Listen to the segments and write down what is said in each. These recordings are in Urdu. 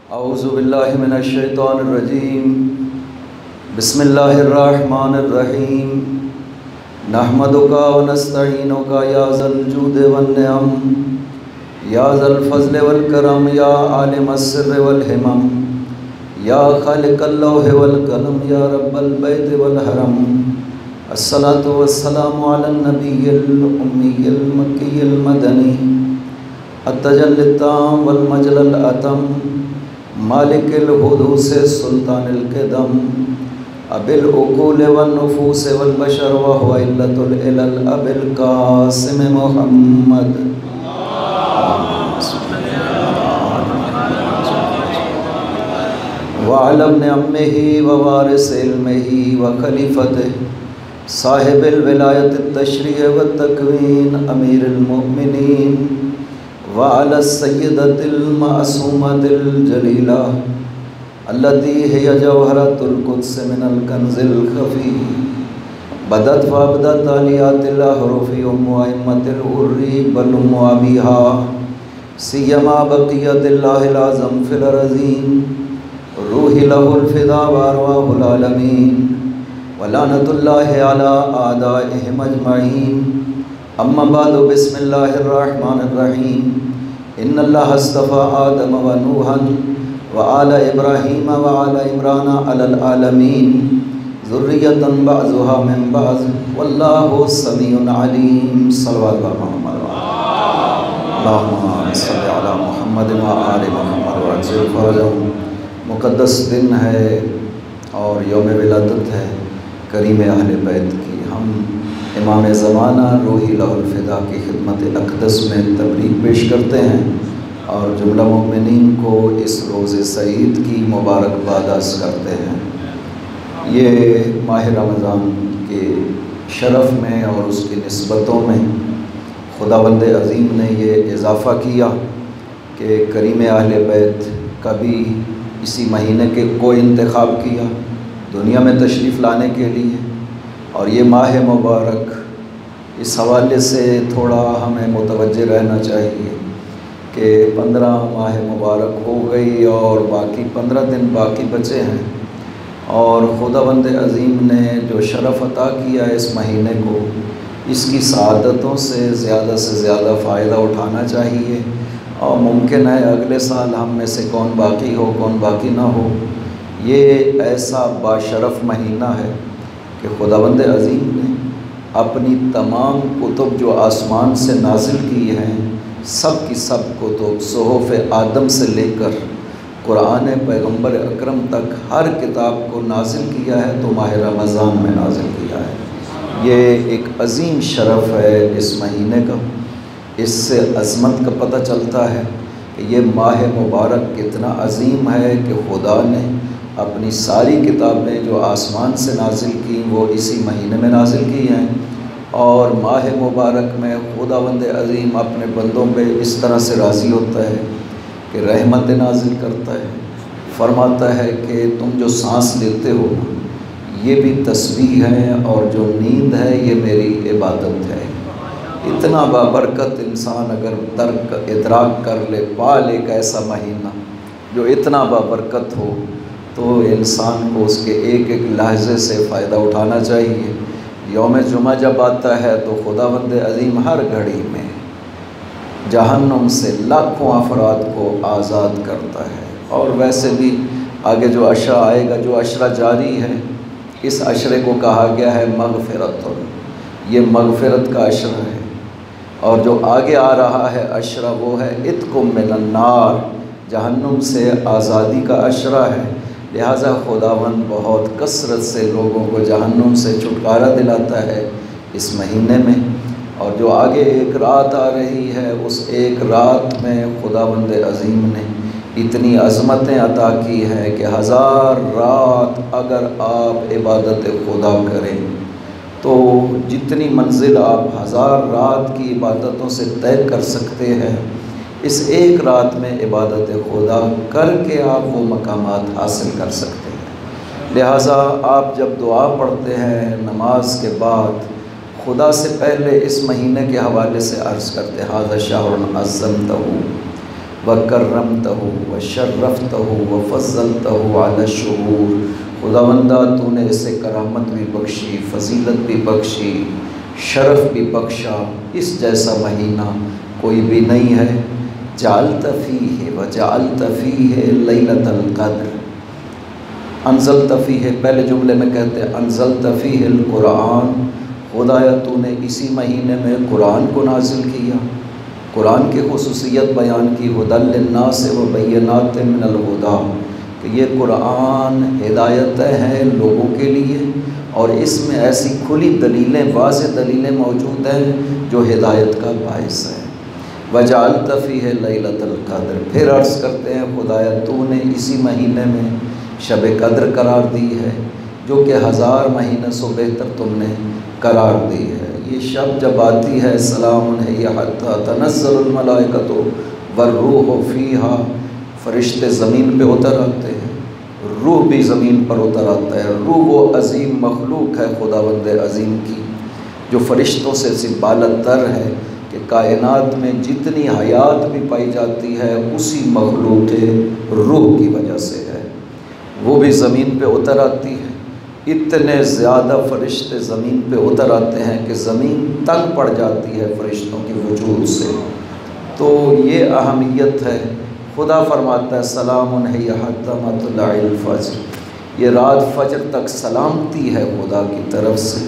اعوذ باللہ من الشیطان الرجیم بسم اللہ الرحمن الرحیم نحمدک ونستعینک یا ذا الجود والنعم یا ذا الفضل والکرم یا عالم السر والہمم یا خالق اللوح والقلم یا رب البیت والحرم الصلاة والسلام علی النبی الامی المکی المدنی التجلی التام والمجل الاتم مالک الحدوث سلطان القدم ابی العقول والنفوس والبشر وهو علة العلل ابی القاسم محمد وعلى ابن عمه ووارث علمه وخلیفته صاحب الولایت التشریع والتکوین امیر المؤمنین وعلى السیدۃ المعصومۃ الجلیلہ التي هي جوہرۃ القدس من الکنز الخفی بدت وابدت عالیات الاحرف ام ائمۃ الغر بل ام ابیها سیما بقیۃ اللہ العظم فی الارضین روح لہ الفدا وارواح العالمین ولعنۃ اللہ علی اعدائهم اجمعین اما بعد بسم اللہ الرحمن الرحیم ان اللہ اصطفى آدم و نوحا وآل ابراہیم وآل عمران علی العالمین ذریۃ بعضها من بعض واللہ سمیع علیم صلوات محمد اللہم صلی علی محمد وآل محمد وعجل فرجہم۔ مقدس دن ہے اور یوم ولادت ہے کریم اہل بیت کی۔ ہم امام زمانہ روحی لہ الفدا کی خدمت اقدس میں تبریک پیش کرتے ہیں اور جملہ مومنین کو اس روز سعید کی مبارکباد عرض کرتے ہیں۔ یہ ماہ رمضان کے شرف میں اور اس کی نسبتوں میں خداوند عظیم نے یہ اضافہ کیا کہ کریم اہل بیت کا بھی اسی مہینے کے کو انتخاب کیا دنیا میں تشریف لانے کے لیے، اور یہ ماہ مبارک اس حوالے سے تھوڑا ہمیں متوجہ رہنا چاہیے کہ 15 ماہ مبارک ہو گئی اور باقی 15 دن باقی بچے ہیں، اور خداوند عظیم نے جو شرف عطا کیا اس مہینے کو، اس کی سعادتوں سے زیادہ فائدہ اٹھانا چاہیے، اور ممکن ہے اگلے سال ہم میں سے کون باقی ہو کون باقی نہ ہو۔ یہ ایسا باشرف مہینہ ہے کہ خداوند عظیم نے اپنی تمام کتب جو آسمان سے نازل کی ہیں، سب کی سب کتب صحف آدم سے لے کر قرآن پیغمبر اکرم تک ہر کتاب کو نازل کیا ہے تو ماہ رمضان میں نازل کیا ہے۔ یہ ایک عظیم شرف ہے اس مہینے کا۔ اس سے عظمت کا پتہ چلتا ہے کہ یہ ماہ مبارک کتنا عظیم ہے کہ خدا نے اپنی ساری کتابیں جو آسمان سے نازل کی وہ اسی مہینے میں نازل کی ہیں، اور ماہ مبارک میں خداوند عظیم اپنے بندوں پہ اس طرح سے راضی ہوتا ہے کہ رحمت نازل کرتا ہے، فرماتا ہے کہ تم جو سانس لیتے ہو یہ بھی تسبیح ہے، اور جو نیند ہے یہ میری عبادت ہے۔ اتنا بابرکت انسان اگر ادراک کر لے، پا لے ایک ایسا مہینہ جو اتنا بابرکت ہو، تو انسان کو اس کے ایک ایک لحظے سے فائدہ اٹھانا چاہیے۔ یوم جمعہ جب آتا ہے تو خداوند عظیم ہر گھڑی میں جہنم سے لاکھوں افراد کو آزاد کرتا ہے، اور ویسے بھی آگے جو عشرہ آئے گا، جو عشرہ جاری ہے، اس عشرے کو کہا گیا ہے مغفرت، یہ مغفرت کا عشرہ ہے، اور جو آگے آ رہا ہے عشرہ وہ ہے عتق من النار، جہنم سے آزادی کا عشرہ ہے۔ لہٰذا خداوند بہت کثرت سے لوگوں کو جہنم سے چھٹکارا دلاتا ہے اس مہینے میں، اور جو آگے ایک رات آ رہی ہے اس ایک رات میں خداوند عظیم نے اتنی عظمتیں عطا کی ہیں کہ 1000 رات اگر آپ عبادت خدا کریں تو جتنی منزل آپ 1000 رات کی عبادتوں سے طے کر سکتے ہیں، اس ایک رات میں عبادت خدا کر کے آپ وہ مقامات حاصل کر سکتے ہیں۔ لہٰذا آپ جب دعا پڑھتے ہیں نماز کے بعد، خدا سے پہلے اس مہینے کے حوالے سے عرض کرتے ہیں ھذا شہر عظمتہ، وکرمتہ وشرفتہ وفضلتہ علی الشہور، خداوندہ تو نے اسے کرامت بھی بخشی، فضیلت بھی بخشی، شرف بھی بخشا، اس جیسا مہینہ کوئی بھی نہیں ہے۔ جعلت فیہ وجعلت فیہ لیلۃ القدر، انزلت فیہ، پہلے جملے میں کہتے ہیں انزلت فیہ القرآن، خدایا تو نے اسی مہینے میں قرآن کو نازل کیا، قرآن کی خصوصیت بیان کی، ھدی للناس وبینات من الھدی، کہ یہ قرآن ہدایتیں ہیں لوگوں کے لیے، اور اس میں ایسی کھلی دلیلیں، واضح دلیلیں موجود ہیں جو ہدایت کا باعث ہے۔ وجعلت فیہ لیلۃ القدر، پھر عرض کرتے ہیں خدایا تو نے اسی مہینے میں شب قدر قرار دی ہے، جو کہ 1000 مہینے سے بہتر تم نے قرار دی ہے۔ یہ شب جب آتی ہے، سلام ہی حتی تنزل الملائکۃ والروح فیہا، فرشتے زمین پہ اتر آتے ہیں، روح بھی زمین پر اتر آتا ہے۔ روح وہ عظیم مخلوق ہے خداوند عظیم کی، جو فرشتوں سے بالاتر تر ہے، کہ کائنات میں جتنی حیات بھی پائی جاتی ہے اسی مخلوق روح کی وجہ سے ہے، وہ بھی زمین پہ اتر آتی ہے۔ اتنے زیادہ فرشتے زمین پہ اتر آتے ہیں کہ زمین تنگ پڑ جاتی ہے فرشتوں کی وجود سے۔ تو یہ اہمیت ہے۔ خدا فرماتا ہے سلام ہی حتی مطلع الفجر، یہ رات فجر تک سلامتی ہے خدا کی طرف سے،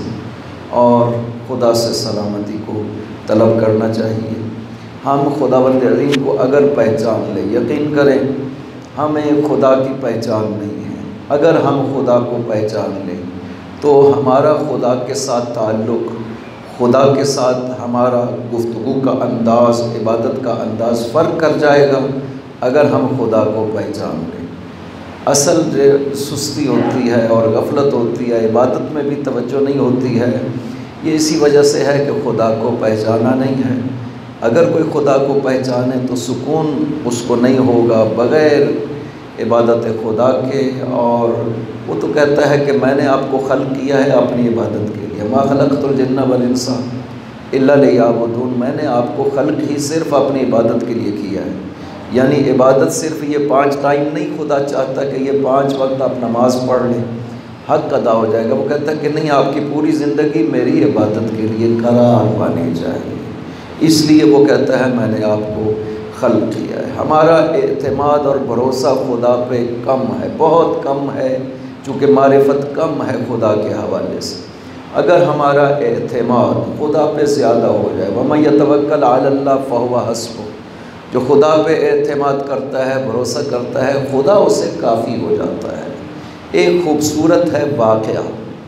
اور خدا سے سلامتی کو طلب کرنا چاہیے۔ ہم خداوند عظیم کو اگر پہچان لیں، یقین کریں ہمیں خدا کی پہچان نہیں ہے، اگر ہم خدا کو پہچان لیں تو ہمارا خدا کے ساتھ تعلق، خدا کے ساتھ ہمارا گفتگو کا انداز، عبادت کا انداز فرق کر جائے گا اگر ہم خدا کو پہچان لیں۔ اصل جو سستی ہوتی ہے اور غفلت ہوتی ہے، عبادت میں بھی توجہ نہیں ہوتی ہے، یہ اسی وجہ سے ہے کہ خدا کو پہچانا نہیں ہے۔ اگر کوئی خدا کو پہچانے تو سکون اس کو نہیں ہوگا بغیر عبادت خدا کے، اور وہ تو کہتا ہے کہ میں نے آپ کو خلق کیا ہے اپنی عبادت کے لیے، ما خلقت الجن والانس الا لیعبدون، میں نے آپ کو خلق ہی صرف اپنی عبادت کے لیے کیا ہے۔ یعنی عبادت صرف یہ 5 ٹائم نہیں، خدا چاہتا کہ یہ 5 وقت آپ نماز پڑھ لیں، حق ادا ہو جائے گا۔ وہ کہتا ہے کہ نہیں، آپ کی پوری زندگی میری عبادت کے لیے قرار پانی چاہیے، اس لیے وہ کہتا ہے میں نے آپ کو خلق کیا ہے۔ ہمارا اعتماد اور بھروسہ خدا پہ کم ہے، بہت کم ہے، چونکہ معرفت کم ہے خدا کے حوالے سے۔ اگر ہمارا اعتماد خدا پہ زیادہ ہو جائے، وَمَن يَتَوَكَّلْ عَلَى اللَّهِ فَهُوَ حَسْبُهُ، جو خدا پہ اعتماد کرتا ہے، بھروسہ کرتا ہے، خدا اسے کافی ہو جاتا ہے۔ ایک خوبصورت ہے واقعہ،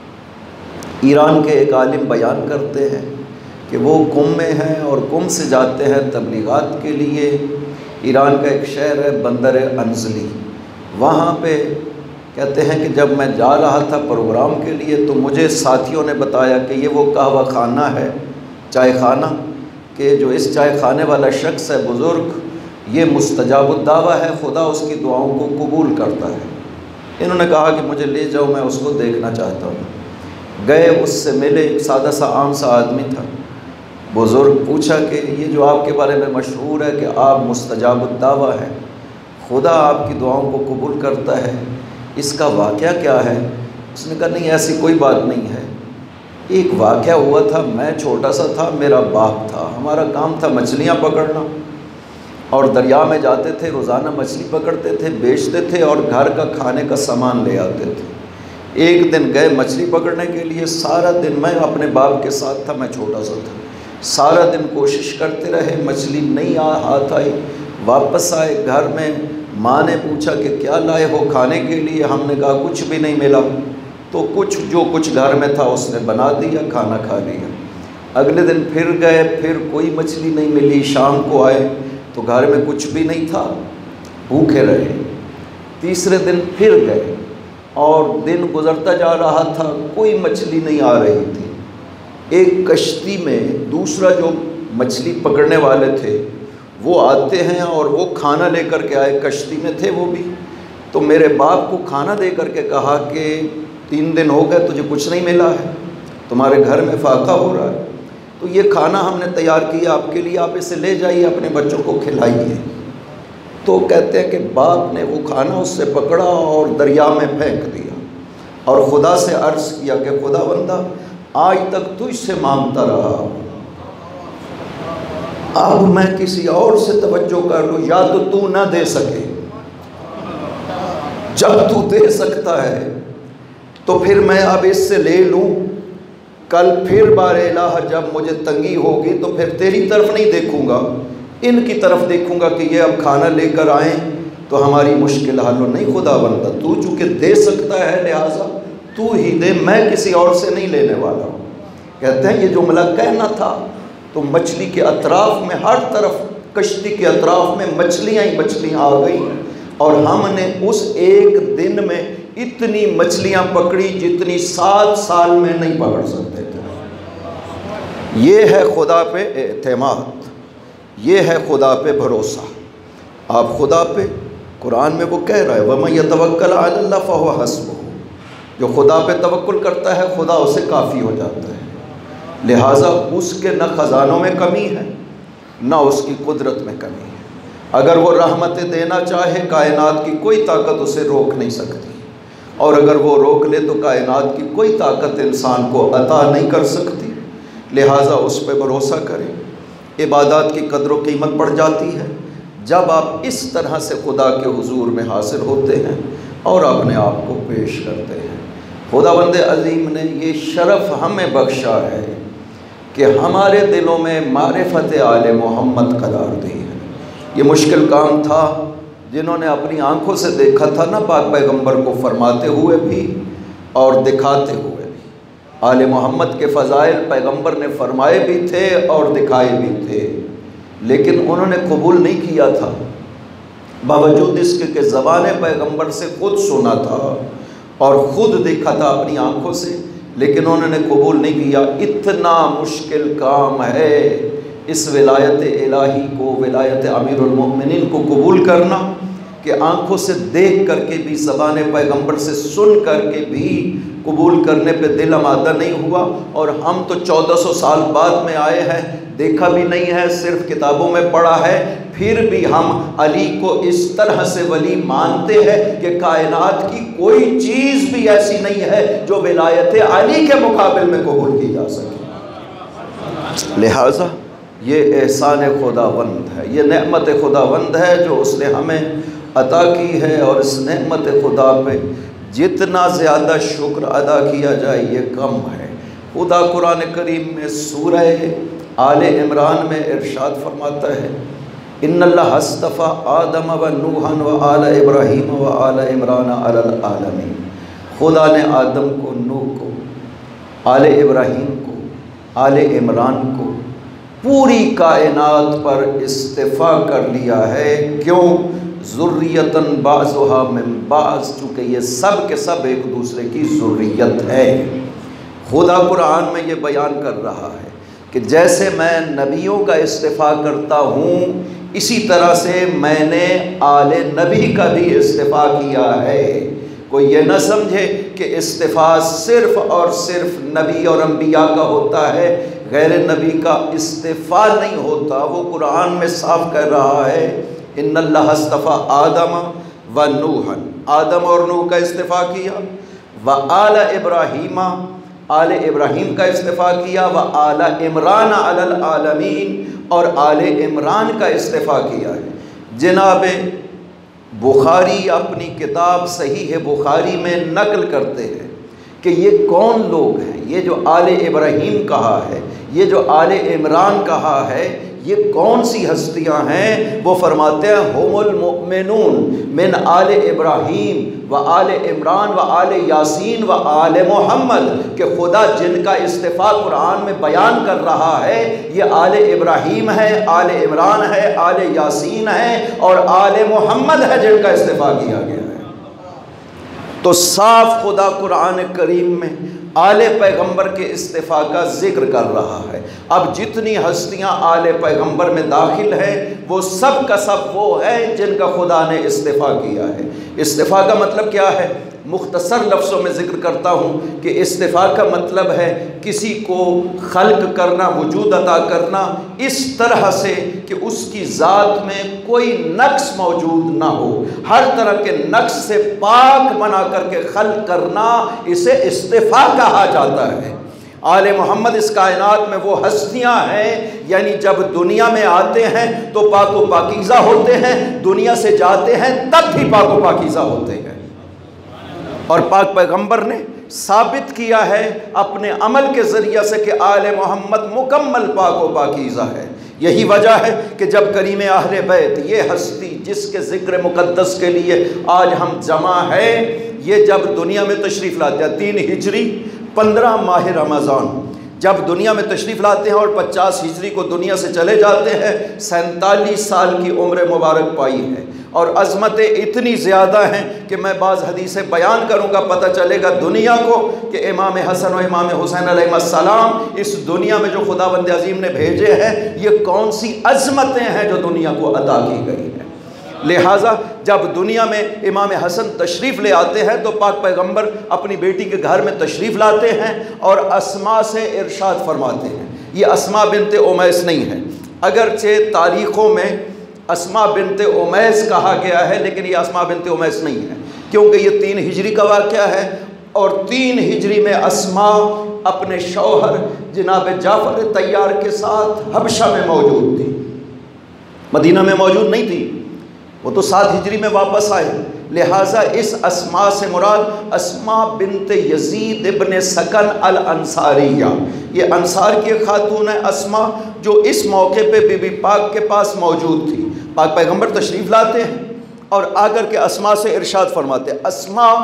ایران کے ایک عالم بیان کرتے ہیں کہ وہ قم میں ہیں اور قم سے جاتے ہیں تبلیغات کے لیے۔ ایران کا ایک شہر ہے بندر انزلی، وہاں پہ کہتے ہیں کہ جب میں جا رہا تھا پروگرام کے لیے تو مجھے ساتھیوں نے بتایا کہ یہ وہ قہوہ خانہ ہے، چائے خانہ، کہ جو اس چائے خانے والا شخص ہے بزرگ، یہ مستجاب الدعویٰ ہے، خدا اس کی دعاؤں کو قبول کرتا ہے۔ انہوں نے کہا کہ مجھے لے جاؤ، میں اس کو دیکھنا چاہتا ہوں۔ گئے، اس سے ملے، ایک سادہ سا عام سا آدمی تھا۔ بزرگ پوچھا کہ یہ جو آپ کے بارے میں مشہور ہے کہ آپ مستجاب الدعویٰ ہیں، خدا آپ کی دعاؤں کو قبول کرتا ہے، اس کا واقعہ کیا ہے؟ اس نے کہا نہیں، ایسی کوئی بات نہیں ہے۔ ایک واقعہ ہوا تھا، میں چھوٹا سا تھا، میرا باپ تھا، ہمارا کام تھا مچھلیاں پکڑنا، اور دریا میں جاتے تھے، روزانہ مچھلی پکڑتے تھے، بیچتے تھے اور گھر کا کھانے کا سامان لے آتے تھے۔ ایک دن گئے مچھلی پکڑنے کے لیے، سارا دن میں اپنے باپ کے ساتھ تھا، میں چھوٹا سا تھا، سارا دن کوشش کرتے رہے، مچھلی نہیں ہاتھ آئی۔ واپس آئے گھر میں، ماں نے پوچھا کہ کیا لائے ہو کھانے کے لیے؟ ہم نے کہا کچھ بھی نہیں ملا۔ تو جو کچھ گھر میں تھا اس نے بنا دیا، کھانا کھا لیا۔ اگلے دن پھر گئے، پھر کوئی مچھلی نہیں ملی۔ شام کو آئے تو گھر میں کچھ بھی نہیں تھا، بھوکے رہے۔ تیسرے دن پھر گئے اور دن گزرتا جا رہا تھا، کوئی مچھلی نہیں آ رہی تھی۔ ایک کشتی میں دوسرا جو مچھلی پکڑنے والے تھے وہ آتے ہیں اور وہ کھانا لے کر کے آئے، کشتی میں تھے وہ بھی۔ تو میرے باپ کو کھانا دے کر کے کہا کہ 3 دن ہو گئے تجھے کچھ نہیں ملا ہے، تمہارے گھر میں فاقہ ہو رہا ہے، تو یہ کھانا ہم نے تیار کیا آپ کے لیے، آپ اسے لے جائیے، اپنے بچوں کو کھلائیے۔ تو کہتے ہیں کہ باپ نے وہ کھانا اس سے پکڑا اور دریا میں پھینک دیا، اور خدا سے عرض کیا کہ خدا بندہ آج تک تجھ سے مانگتا رہا، اب میں کسی اور سے توجہ کر لوں، یا تو نہ دے سکے، جب تو دے سکتا ہے تو پھر میں اب اس سے لے لوں، کل پھر بار الہ جب مجھے تنگی ہوگی تو پھر تیری طرف نہیں دیکھوں گا، ان کی طرف دیکھوں گا کہ یہ اب کھانا لے کر آئیں تو ہماری مشکل حل ہو۔ نہیں خدا بندہ، تو چونکہ دے سکتا ہے لہٰذا تو ہی دے، میں کسی اور سے نہیں لینے والا ہوں۔ کہتے ہیں یہ جملہ کہنا تھا تو مچھلی کے اطراف میں، ہر طرف کشتی کے اطراف میں مچھلیاں ہی مچھلیاں آ گئیں، اور ہم نے اس ایک دن میں اتنی مچھلیاں پکڑی جتنی 7 سال میں نہیں پکڑ سکتے تھے۔ یہ ہے خدا پہ اعتماد، یہ ہے خدا پہ بھروسہ۔ آپ خدا پہ، قرآن میں وہ کہہ رہا ہے وَمَن يَتَوَكَّلْ عَلَى اللَّهِ فَهُوَ حَسْبُهُ، جو خدا پہ توکل کرتا ہے خدا اسے کافی ہو جاتا ہے، لہٰذا اس کے نہ خزانوں میں کمی ہے نہ اس کی قدرت میں کمی ہے۔ اگر وہ رحمتیں دینا چاہے کائنات کی کوئی طاقت اسے روک نہیں سکتی، اور اگر وہ روک لے تو کائنات کی کوئی طاقت انسان کو عطا نہیں کر سکتی، لہٰذا اس پہ بھروسہ کریں۔ عبادات کی قدر و قیمت بڑھ جاتی ہے جب آپ اس طرح سے خدا کے حضور میں حاضر ہوتے ہیں اور اپنے آپ کو پیش کرتے ہیں۔ خداوند عظیم نے یہ شرف ہمیں بخشا ہے کہ ہمارے دلوں میں معرفت آل محمد قرار دی ہے۔ یہ مشکل کام تھا، جنہوں نے اپنی آنکھوں سے دیکھا تھا نا پاک پیغمبر کو فرماتے ہوئے بھی اور دکھاتے ہوئے بھی۔ آل محمد کے فضائل پیغمبر نے فرمائے بھی تھے اور دکھائے بھی تھے، لیکن انہوں نے قبول نہیں کیا تھا، باوجود اس کے کہ زبان پیغمبر سے خود سنا تھا اور خود دیکھا تھا اپنی آنکھوں سے، لیکن انہوں نے قبول نہیں کیا۔ اتنا مشکل کام ہے اس ولایت الہی کو، ولایت امیر المؤمنین کو قبول کرنا، کہ آنکھوں سے دیکھ کر کے بھی، زبان پیغمبر سے سن کر کے بھی قبول کرنے پہ دل آمادہ نہیں ہوا۔ اور ہم تو 1400 سال بعد میں آئے ہیں، دیکھا بھی نہیں ہے، صرف کتابوں میں پڑھا ہے، پھر بھی ہم علی کو اس طرح سے ولی مانتے ہیں کہ کائنات کی کوئی چیز بھی ایسی نہیں ہے جو ولایت علی کے مقابل میں قبول کی جا سکے۔ لہٰذا یہ احسان خداوند ہے، یہ نعمت خداوند ہے جو اس نے ہمیں عطا کی ہے، اور اس نعمت خدا پہ جتنا زیادہ شکر ادا کیا جائے یہ کم ہے۔ خدا قرآن کریم میں سورہ آل عمران میں ارشاد فرماتا ہے ان اللہ اصطفیٰ آدم و نوحا و آل ابراہیم و آل عمران علی العالمین۔ خدا نے آدم کو، نوح کو، آل ابراہیم کو، آل عمران کو، پوری کائنات پر اصطفیٰ کر لیا ہے۔ کیوں؟ ذریتاً بعضها من بعض، چونکہ یہ سب کے سب ایک دوسرے کی ذریت ہے۔ خدا قرآن میں یہ بیان کر رہا ہے کہ جیسے میں نبیوں کا اصطفیٰ کرتا ہوں، اسی طرح سے میں نے آل نبی کا بھی اصطفیٰ کیا ہے۔ کوئی یہ نہ سمجھے کہ اصطفیٰ صرف اور صرف نبی اور انبیاء کا ہوتا ہے، غیر نبی کا اصطفیٰ نہیں ہوتا۔ وہ قرآن میں صاف کہہ رہا ہے ان اللہ اصطفیٰ آدم و نوحا، آدم اور نوح کا اصطفیٰ کیا، و آل ابراہیم، آل ابراہیم کا اصطفیٰ کیا، و آل عمران علی العالمین، اور آل عمران کا اصطفیٰ کیا ہے۔ جناب بخاری اپنی کتاب صحیح بخاری میں نقل کرتے ہیں کہ یہ کون لوگ ہیں، یہ جو آل ابراہیم کہا ہے، یہ جو آل عمران کہا ہے، یہ کون سی ہستیاں ہیں؟ وہ فرماتے ہیں ہم المؤمنون من آل ابراہیم و آل عمران و آل یاسین و آل محمد، کہ خدا جن کا اصطفیٰ قرآن میں بیان کر رہا ہے یہ آل ابراہیم ہے، آل عمران ہے، آل یاسین ہے اور آل محمد ہے جن کا اصطفیٰ کیا گیا ہے۔ تو صاف خدا قرآن کریم میں آل پیغمبر کے اصطفاء کا ذکر کر رہا ہے۔ اب جتنی ہستیاں آل پیغمبر میں داخل ہیں وہ سب کا سب وہ ہیں جن کا خدا نے اصطفاء کیا ہے۔ اصطفاء کا مطلب کیا ہے؟ مختصر لفظوں میں ذکر کرتا ہوں کہ استفاء کا مطلب ہے کسی کو خلق کرنا، وجود عطا کرنا اس طرح سے کہ اس کی ذات میں کوئی نقص موجود نہ ہو، ہر طرح کے نقص سے پاک بنا کر کے خلق کرنا، اسے استفاء کہا جاتا ہے۔ آل محمد اس کائنات میں وہ ہستیاں ہیں، یعنی جب دنیا میں آتے ہیں تو پاک و پاکیزہ ہوتے ہیں، دنیا سے جاتے ہیں تب بھی پاک و پاکیزہ ہوتے ہیں۔ اور پاک پیغمبر نے ثابت کیا ہے اپنے عمل کے ذریعے سے کہ آل محمد مکمل پاک و پاکیزہ ہے۔ یہی وجہ ہے کہ جب کریم اہل بیت، یہ ہستی جس کے ذکر مقدس کے لیے آج ہم جمع ہے، یہ جب دنیا میں تشریف لاتے ہیں 3 ہجری 15 ماہ رمضان جب دنیا میں تشریف لاتے ہیں اور 50 ہجری کو دنیا سے چلے جاتے ہیں، 47 سال کی عمر مبارک پائی ہے، اور عظمتیں اتنی زیادہ ہیں کہ میں بعض حدیثیں بیان کروں گا، پتہ چلے گا دنیا کو کہ امام حسن و امام حسین علیہ السلام اس دنیا میں جو خداوند عظیم نے بھیجے ہیں، یہ کون سی عظمتیں ہیں جو دنیا کو عطا کی گئی ہیں۔ لہٰذا جب دنیا میں امام حسن تشریف لے آتے ہیں تو پاک پیغمبر اپنی بیٹی کے گھر میں تشریف لاتے ہیں اور اسماء سے ارشاد فرماتے ہیں۔ یہ اسماء بنت امیس نہیں ہے، اگرچہ تاریخوں میں اسماء بنت امیس کہا گیا ہے، لیکن یہ اسماء بنت امیس نہیں ہے، کیونکہ یہ 3 ہجری کا واقعہ ہے، اور 3 ہجری میں اسماء اپنے شوہر جناب جعفر طیار کے ساتھ حبشہ میں موجود تھی، مدینہ میں موجود نہیں تھی، وہ تو 7 ہجری میں واپس آئے۔ لہٰذا اس اسماء سے مراد اسماء بنت یزید ابن سکن الانصاریہ، یہ انصار کی خاتون ہے اسماء، جو اس موقع پہ بی بی پاک کے پاس موجود تھی۔ پاک پیغمبر تشریف لاتے ہیں اور آ کر کے اسماء سے ارشاد فرماتے ہیں، اسماء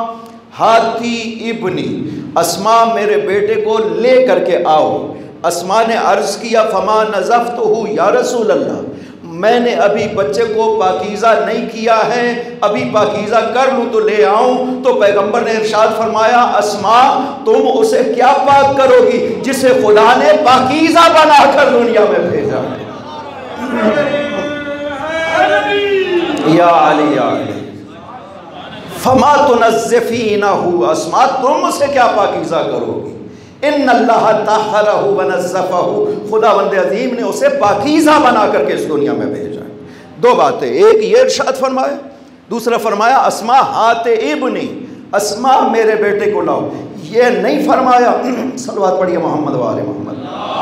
ہاتی ابنی، اسماء میرے بیٹے کو لے کر کے آؤ۔ اسماء نے عرض کیا، فما نظفتہ یا رسول اللہ، میں نے ابھی بچے کو پاکیزہ نہیں کیا ہے، ابھی پاکیزہ کر لوں تو لے آؤں۔ تو پیغمبر نے ارشاد فرمایا، اسماء تم اسے کیا پاک کرو گی جسے خدا نے پاکیزہ بنا کر دنیا میں بھیجا ہے۔ یا علی یا علی فما تنزفینہ، اسماء تم اسے کیا پاکیزہ کرو گی؟ ان اللہ طہرہ ونزفہ، خداوند عظیم نے اسے پاکیزہ بنا کر کے اس دنیا میں بھیجا ہے۔ 2 باتیں، ایک یہ ارشاد فرمایا، دوسرا فرمایا اسماء ہات ابنی، اسماء میرے بیٹے کو لاؤ۔ یہ نہیں فرمایا، صلوات پڑھیے محمد و آل محمد،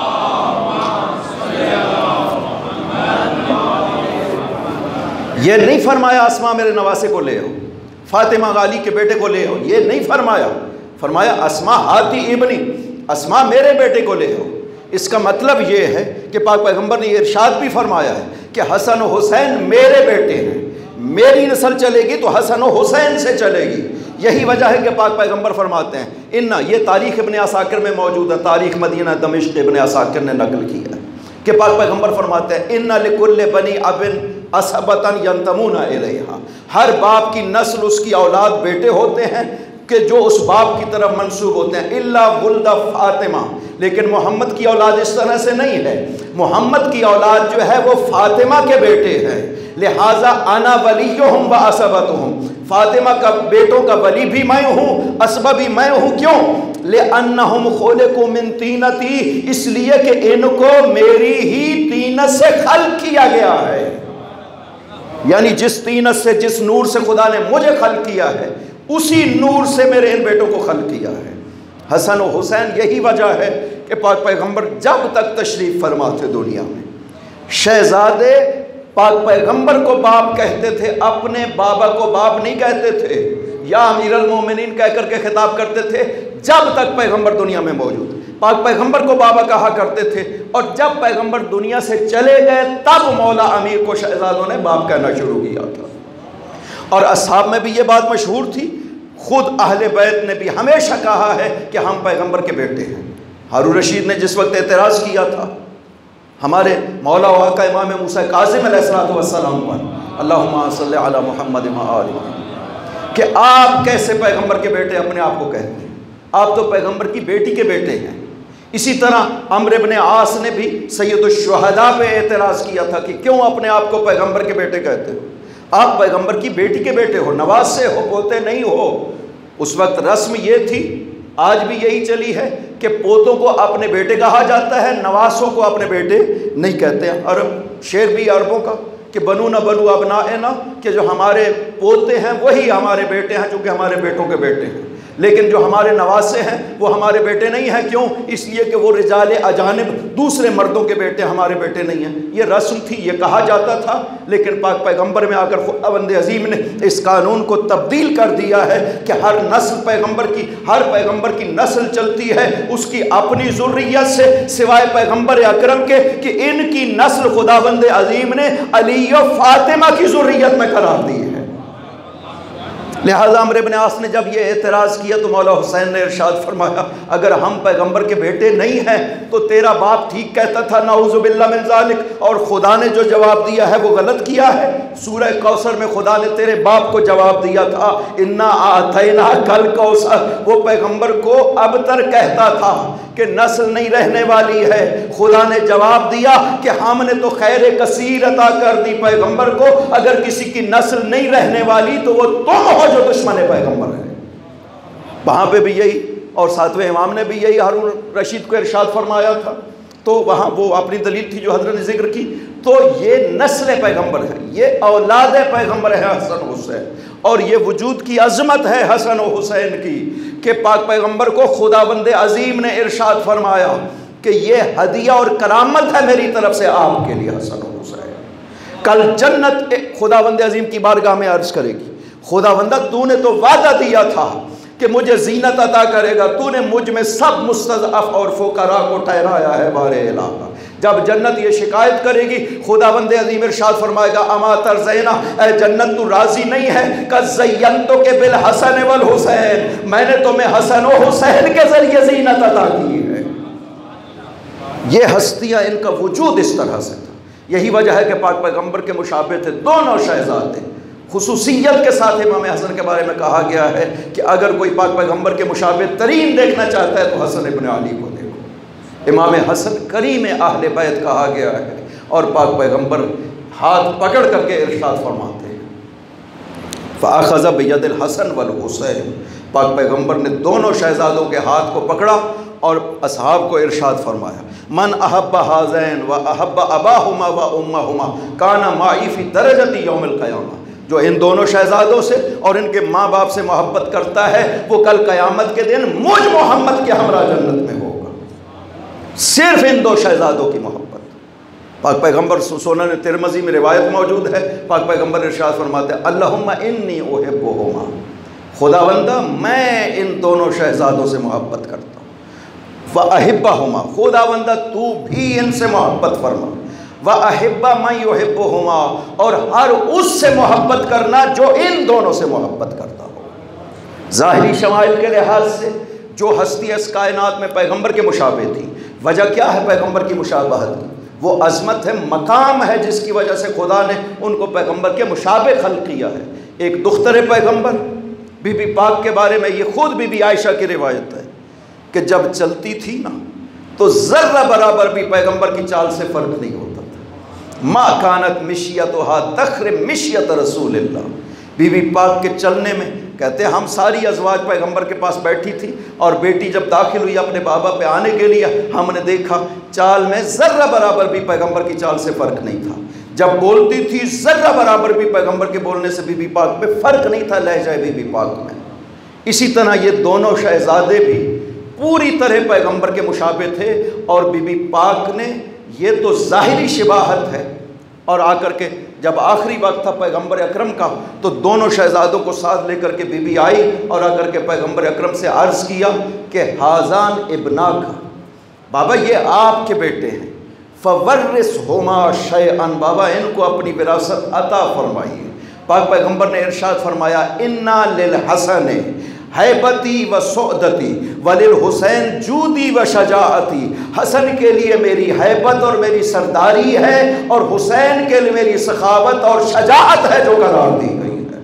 یہ نہیں فرمایا اسماء میرے نواسے کو لے آؤ، فاطمہ غالی کے بیٹے کو لے آؤ، یہ نہیں فرمایا، فرمایا اسماء ہاتی ابنی، اسماء میرے بیٹے کو لے آؤ۔ اس کا مطلب یہ ہے کہ پاک پیغمبر نے یہ ارشاد بھی فرمایا ہے کہ حسن و حسین میرے بیٹے ہیں، میری نسل چلے گی تو حسن و حسین سے چلے گی۔ یہی وجہ ہے کہ پاک پیغمبر فرماتے ہیں، یہ تاریخ ابن عساکر میں موجود ہے، تاریخ مدینہ دمشق ابن عساکر نے نقل کیا ہے کہ پاک پیغمبر فرماتے ہیں، ان لکل بنی ابن عصبۃ ینتمون الیہا، ہر باپ کی نسل اس کی اولاد بیٹے ہوتے ہیں کہ جو اس باپ کی طرف منسوب ہوتے ہیں، الا ولد فاطمہ، لیکن محمد کی اولاد اس طرح سے نہیں ہے، محمد کی اولاد جو ہے وہ فاطمہ کے بیٹے ہیں، لہٰذا انا ولیہم و عصبتہم، فاطمہ کا بیٹوں کا ولی بھی میں ہوں، عصبہ بھی میں ہوں۔ کیوں؟ لأنہم خلقوا من طینتی، اس لیے کہ ان کو میری ہی طینت سے خلق کیا گیا ہے، یعنی جس طینت سے، جس نور سے خدا نے مجھے خلق کیا ہے، اسی نور سے میرے ان بیٹوں کو خلق کیا ہے، حسن و حسین۔ یہی وجہ ہے کہ پاک پیغمبر جب تک تشریف فرما تھے دنیا میں، شہزادے پاک پیغمبر کو باپ کہتے تھے، اپنے بابا کو باپ نہیں کہتے تھے، یا امیر المومنین کہہ کر کے خطاب کرتے تھے جب تک پیغمبر دنیا میں موجود۔ پاک پیغمبر کو بابا کہا کرتے تھے، اور جب پیغمبر دنیا سے چلے گئے تب مولا امیر کو شہزادوں نے باپ کہنا شروع کیا تھا۔ اور اصحاب میں بھی یہ بات مشہور تھی، خود اہل بیت نے بھی ہمیشہ کہا ہے کہ ہم پیغمبر کے بیٹے ہیں۔ ہارون رشید نے جس وقت اعتراض کیا تھا ہمارے مولا و آقا امام موسیٰ کاظم علیہ السلام پر، اللہم صلی علی محمد و آل محمد، کہ آپ کیسے پیغمبر کے بیٹے اپنے آپ کو کہتے ہیں، آپ تو پیغمبر کی بیٹی کے بیٹے ہیں۔ اسی طرح عمرو بن عاص نے بھی سید الشہداء پہ اعتراض کیا تھا کہ کیوں اپنے آپ کو پیغمبر کے بیٹے کہتے ہو، آپ پیغمبر کی بیٹی کے بیٹے ہو، نواز سے ہو، پوتے نہیں ہو۔ اس وقت رسم یہ تھی، آج بھی یہی چلی ہے کہ پوتوں کو اپنے بیٹے کہا جاتا ہے، نواسوں کو اپنے بیٹے نہیں کہتے ہیں۔ عرب شعر بھی عربوں کا کہ بنو نہ بنو ابنائنا، کہ جو ہمارے پوتے ہیں وہی ہمارے بیٹے ہیں، چونکہ ہمارے بیٹوں کے بیٹے ہیں، لیکن جو ہمارے نواسے ہیں وہ ہمارے بیٹے نہیں ہیں۔ کیوں؟ اس لیے کہ وہ رجال اجانب دوسرے مردوں کے بیٹے ہمارے بیٹے نہیں ہیں۔ یہ رسم تھی، یہ کہا جاتا تھا، لیکن پاک پیغمبر میں آ کر خداوند عظیم نے اس قانون کو تبدیل کر دیا ہے کہ ہر نسل ہر پیغمبر کی نسل چلتی ہے اس کی اپنی ذریت سے، سوائے پیغمبر اکرم کے کہ ان کی نسل خداوند عظیم نے علی و فاطمہ کی ذریت میں قرار دی ہے۔ لہذا عمرو بن عاص نے جب یہ اعتراض کیا تو مولا حسین نے ارشاد فرمایا اگر ہم پیغمبر کے بیٹے نہیں ہیں تو تیرا باپ ٹھیک کہتا تھا، نعوذ باللہ من ذالک، اور خدا نے جو جواب دیا ہے وہ غلط کیا ہے۔ سورہ کوثر میں خدا نے تیرے باپ کو جواب دیا تھا، انا اعطیناک الکوثر، وہ پیغمبر کو ابتر کہتا تھا کہ نسل نہیں رہنے والی ہے۔ خدا نے جواب دیا کہ ہم نے تو خیر کثیر عطا کر دی پیغمبر کو، اگر کسی کی نسل نہیں رہنے والی تو وہ تم ہو جو دشمن پیغمبر ہے۔ وہاں پہ بھی یہی، اور ساتویں امام نے بھی یہی ہارون رشید کو ارشاد فرمایا تھا، تو وہاں وہ اپنی دلیل تھی جو حضرت نے ذکر کی۔ تو یہ نسل پیغمبر ہے، یہ اولاد پیغمبر ہے حسن حسین، اور یہ وجود کی عظمت ہے حسن و حسین کی کہ پاک پیغمبر کو خداوند عظیم نے ارشاد فرمایا کہ یہ ہدیہ اور کرامت ہے میری طرف سے آپ کے لیے حسن و حسین۔ کل جنت خداوند عظیم کی بارگاہ میں عرض کرے گی، خداوندہ تو نے تو وعدہ دیا تھا کہ مجھے زینت عطا کرے گا، تو نے مجھ میں سب مستضعف اور فقراء کو ٹھہرایا ہے بار الہ۔ جب جنت یہ شکایت کرے گی خداوند عظیم ارشاد فرمائے گا اما ترضینا، اے جنت تو راضی نہیں ہے کہ زینتو کے بالحسن والحسین، میں نے تمہیں حسن و حسین کے ذریعے زینت عطا کی ہے۔ یہ ہستیاں، ان کا وجود اس طرح سے تھا۔ یہی وجہ ہے کہ پاک پیغمبر کے مشابہ تھے دونوں شہزادے۔ خصوصیت کے ساتھ امام حسن کے بارے میں کہا گیا ہے کہ اگر کوئی پاک پیغمبر کے مشابہ ترین دیکھنا چاہتا ہے تو حسن ابن علی کو دیکھو۔ امام حسن کریم اہل بیت کہا گیا ہے، اور پاک پیغمبر ہاتھ پکڑ کر کے ارشاد فرماتے ہیں فَأَخَذَ بِيَدِ الْحَسَنِ وَالْحُسَيْنِ، پاک پیغمبر نے دونوں شہزادوں کے ہاتھ کو پکڑا اور اصحاب کو ارشاد فرمایا من احب ہذین و احب اباہما و امہما کان معی فی درجۃ یوم القیامہ، جو ان دونوں شہزادوں سے اور ان کے ماں باپ سے محبت کرتا ہے وہ کل قیامت کے دن مجھ محمد کے ہمراہ جنت میں ہوگا۔ صرف ان دو شہزادوں کی محبت۔ پاک پیغمبر سنن ترمذی میں روایت موجود ہے، پاک پیغمبر ارشاد فرماتے ہیں اللہم انی احبہما، خداوندہ میں ان دونوں شہزادوں سے محبت کرتا ہوں۔ وَأَحِبَّهُمَا، خداوندہ تو بھی ان سے محبت فرما۔ وَأَحِبَّ مَن يُحِبُّهُمَا، اور ہر اس سے محبت کرنا جو ان دونوں سے محبت کرتا ہو۔ ظاہری شمائل کے لحاظ سے جو ہستی اس کائنات میں پیغمبر کے مشابہ تھی، وجہ کیا ہے پیغمبر کی مشابہت کی؟ وہ عظمت ہے، مقام ہے، جس کی وجہ سے خدا نے ان کو پیغمبر کے مشابہ خلق کیا ہے۔ ایک دختر پیغمبر بی بی پاک کے بارے میں یہ خود بی بی عائشہ کی روایت ہے کہ جب چلتی تھی نا تو ذرہ برابر بھی پیغمبر کی چال سے فرق نہیں ہوتا تھا۔ ما کانت مشیتها تخر مشیت رسول اللہ، بی بی پاک کے چلنے میں کہتے ہیں ہم ساری ازواج پیغمبر کے پاس بیٹھی تھی اور بیٹی جب داخل ہوئی اپنے بابا پہ آنے کے لیے، ہم نے دیکھا چال میں ذرہ برابر بھی پیغمبر کی چال سے فرق نہیں تھا۔ جب بولتی تھی ذرہ برابر بھی پیغمبر کے بولنے سے بی بی پاک میں فرق نہیں تھا لہجہ بی بی پاک میں۔ اسی طرح یہ دونوں شہزادے بھی پوری طرح پیغمبر کے مشابہ تھے، اور بی بی پاک نے یہ تو ظاہری شباہت ہے، اور آ کر کے جب آخری وقت تھا پیغمبر اکرم کا تو دونوں شہزادوں کو ساتھ لے کر کے بی بی آئی اور آ کر کے پیغمبر اکرم سے عرض کیا کہ حاذان ابناک، بابا یہ آپ کے بیٹے ہیں، فورثہما شیئا، بابا ان کو اپنی وراثت عطا فرمائیے۔ پاک پیغمبر نے ارشاد فرمایا انا للحسن حیبتی و سعدتی وللحسین جودی و شجاعتی، حسن کے لیے میری حیبت اور میری سرداری ہے، اور حسین کے لیے میری سخاوت اور شجاعت ہے جو قرار دی گئی ہے۔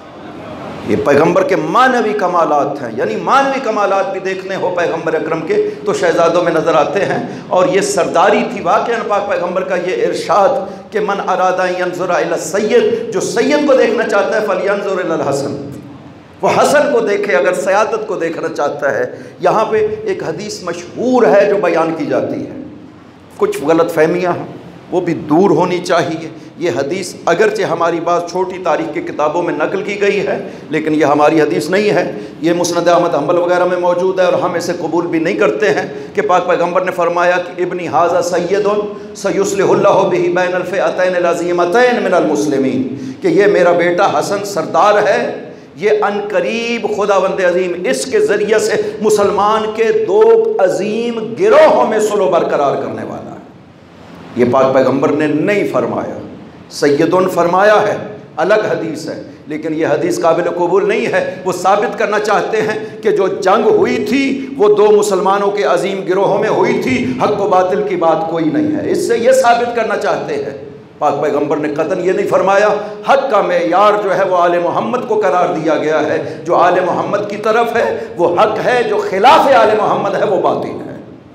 یہ پیغمبر کے معنوی کمالات ہیں، یعنی معنوی کمالات بھی دیکھنے ہو پیغمبر اکرم کے تو شہزادوں میں نظر آتے ہیں، اور یہ سرداری تھی واقعاً پاک پیغمبر کا یہ ارشاد کہ من اراد ان ینظر الی السید، جو سید کو دیکھنا چاہتا ہے فلینظر الی الحسن، وہ حسن کو دیکھے اگر سیادت کو دیکھنا چاہتا ہے۔ یہاں پہ ایک حدیث مشہور ہے جو بیان کی جاتی ہے، کچھ غلط فہمیاں ہیں وہ بھی دور ہونی چاہیے۔ یہ حدیث اگرچہ ہماری بعض چھوٹی تاریخ کی کتابوں میں نقل کی گئی ہے لیکن یہ ہماری حدیث نہیں ہے، یہ مسند احمد حنبل وغیرہ میں موجود ہے اور ہم اسے قبول بھی نہیں کرتے ہیں کہ پاک پیغمبر نے فرمایا کہ ابنی ھذا سید سیصلح اللہ بہ بین الفئتین العظیمتین من المسلمین، کہ یہ میرا بیٹا حسن سردار ہے، یہ ان قریب خداوند عظیم اس کے ذریعے سے مسلمان کے دو عظیم گروہوں میں صلح برقرار کرنے والا ہے۔ یہ پاک پیغمبر نے نہیں فرمایا، سیدن فرمایا ہے، الگ حدیث ہے، لیکن یہ حدیث قابل قبول نہیں ہے۔ وہ ثابت کرنا چاہتے ہیں کہ جو جنگ ہوئی تھی وہ دو مسلمانوں کے عظیم گروہوں میں ہوئی تھی، حق و باطل کی بات کوئی نہیں ہے، اس سے یہ ثابت کرنا چاہتے ہیں۔ پاک پیغمبر نے قطعاً یہ نہیں فرمایا۔ حق کا معیار جو ہے وہ آل محمد کو قرار دیا گیا ہے، جو آل محمد کی طرف ہے وہ حق ہے، جو خلاف آل محمد ہے وہ باطل ہے۔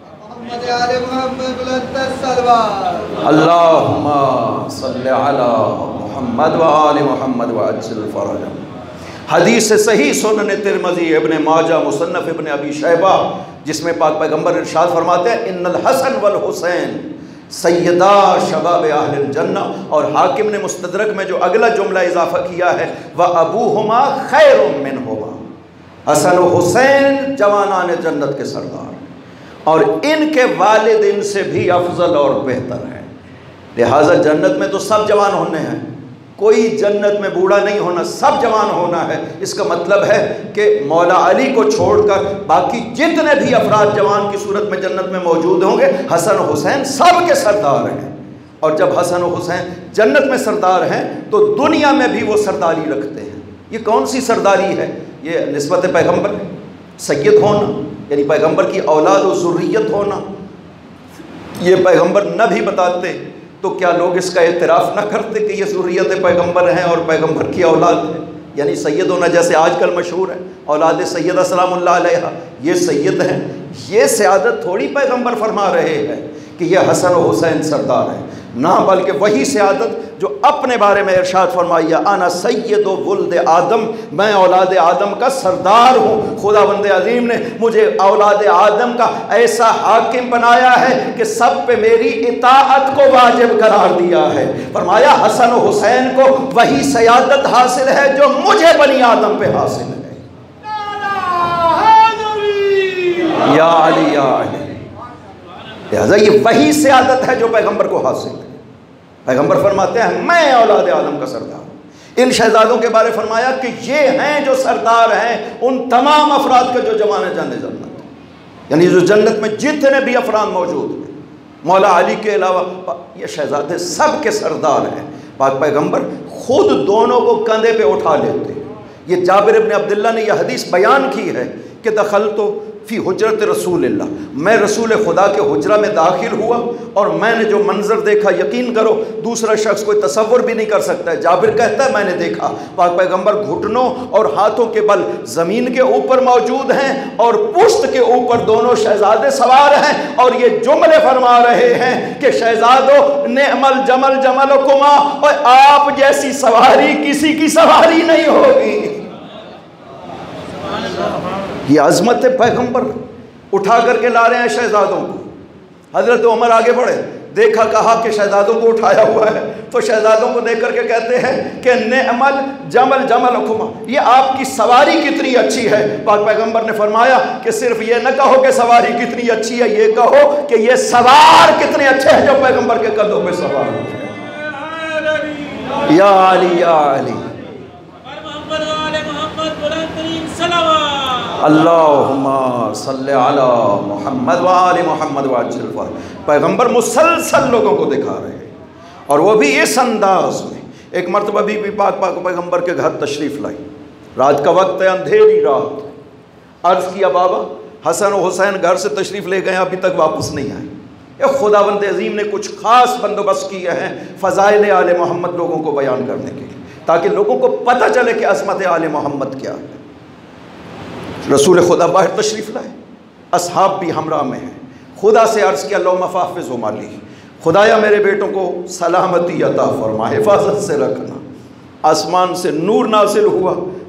اللہم صلی علی محمد و آل محمد وعجل فرجہم۔ حدیث صحیح سنن ترمذی، ابن ماجہ، مصنف ابن ابی شیبہ، جس میں پاک پیغمبر ارشاد فرماتے ہیں ان الحسن والحسین سیدہ شباب اہل الجنہ، اور حاکم نے مستدرک میں جو اگلا جملہ اضافہ کیا ہے وَأَبُوهُمَا خَيْرٌ مِّنْهُمَا، حسن و حسین جوانان جنت کے سردار اور ان کے والد ان سے بھی افضل اور بہتر ہیں۔ لہٰذا جنت میں تو سب جوان ہونے ہیں، کوئی جنت میں بوڑھا نہیں ہونا، سب جوان ہونا ہے۔ اس کا مطلب ہے کہ مولا علی کو چھوڑ کر باقی جتنے بھی افراد جوان کی صورت میں جنت میں موجود ہوں گے، حسن و حسین سب کے سردار ہیں۔ اور جب حسن و حسین جنت میں سردار ہیں تو دنیا میں بھی وہ سرداری رکھتے ہیں۔ یہ کون سی سرداری ہے؟ یہ نسبت پیغمبر، سید ہونا یعنی پیغمبر کی اولاد و ذریت ہونا۔ یہ پیغمبر نہ بھی بتاتے تو کیا لوگ اس کا اعتراف نہ کرتے کہ یہ ذریت پیغمبر ہیں اور پیغمبر کی اولاد ہے؟ یعنی سید ہونا جیسے آج کل مشہور ہے، اولاد سیدہ سلام اللہ علیہ، یہ سید ہیں۔ یہ سیادت تھوڑی پیغمبر فرما رہے ہیں کہ یہ حسن و حسین سردار ہیں، نہ بلکہ وہی سیادت جو اپنے بارے میں ارشاد فرمائی ہے انا سید و ولد آدم، میں اولاد آدم کا سردار ہوں۔ خداوند عظیم نے مجھے اولاد آدم کا ایسا حاکم بنایا ہے کہ سب پہ میری اطاعت کو واجب قرار دیا ہے۔ فرمایا حسن و حسین کو وہی سیادت حاصل ہے جو مجھے بنی آدم پہ حاصل ہے۔ یا علی یا علی، لہذا یہ وہی سیادت ہے جو پیغمبر کو حاصل ہے۔ پیغمبر فرماتے ہیں میں اولاد آدم کا سردار ہوں۔ ان شہزادوں کے بارے فرمایا کہ یہ ہیں جو سردار ہیں ان تمام افراد کے جو جوان جنت، یعنی جو جنت میں جتنے بھی افراد موجود ہیں مولا علی کے علاوہ یہ شہزادے سب کے سردار ہیں۔ پاک پیغمبر خود دونوں کو کندھے پہ اٹھا لیتے ہیں۔ یہ جابر ابن عبداللہ نے یہ حدیث بیان کی ہے کہ دخلت فی حجرت رسول اللہ، میں رسول خدا کے حجرہ میں داخل ہوا اور میں نے جو منظر دیکھا یقین کرو دوسرا شخص کوئی تصور بھی نہیں کر سکتا ہے۔ جابر کہتا ہے میں نے دیکھا پاک پیغمبر گھٹنوں اور ہاتھوں کے بل زمین کے اوپر موجود ہیں اور پشت کے اوپر دونوں شہزادے سوار ہیں اور یہ جملے فرما رہے ہیں کہ شہزادو نعم الجمل جملکما، اور آپ جیسی سواری کسی کی سواری نہیں ہوگی۔ یہ عظمت پیغمبر اٹھا کر کے لا رہے ہیں شہزادوں کو۔ حضرت عمر آگے بڑھے، دیکھا کہا کہ شہزادوں کو اٹھایا ہوا ہے تو شہزادوں کو دیکھ کر کے کہتے ہیں کہ نعم الجمل جملکما، یہ آپ کی سواری کتنی اچھی ہے۔ پاک پیغمبر نے فرمایا کہ صرف یہ نہ کہو کہ سواری کتنی اچھی ہے، یہ کہو کہ یہ سوار کتنے اچھے ہیں جو پیغمبر کے قدموں پہ سوار ہیں۔ یا علی یا علی، اللہم صلی علی محمد و آل محمد وعجل فرجہم۔ پیغمبر مسلسل لوگوں کو دکھا رہے ہیں اور وہ بھی اس انداز میں۔ ایک مرتبہ بھی پاک پیغمبر کے گھر تشریف لائی، رات کا وقت ہے، اندھیری رات۔ عرض کیا بابا حسن و حسین گھر سے تشریف لے گئے ابھی تک واپس نہیں آئے۔ یہ خداوند عظیم نے کچھ خاص بندوبست کیے ہیں فضائل آل محمد لوگوں کو بیان کرنے کے لیے، تاکہ لوگوں کو پتہ چلے کہ عظمت آل محمد کیا ہے۔ رسول خدا باہر تشریف لائے، اصحاب بھی ہمراہ میں ہیں۔ خدا سے عرض کیا اللہم فاحفظہ مالی، خدایا میرے بیٹوں کو سلامتی عطا فرما، حفاظت سے رکھنا۔ آسمان سے نور نازل ہوا،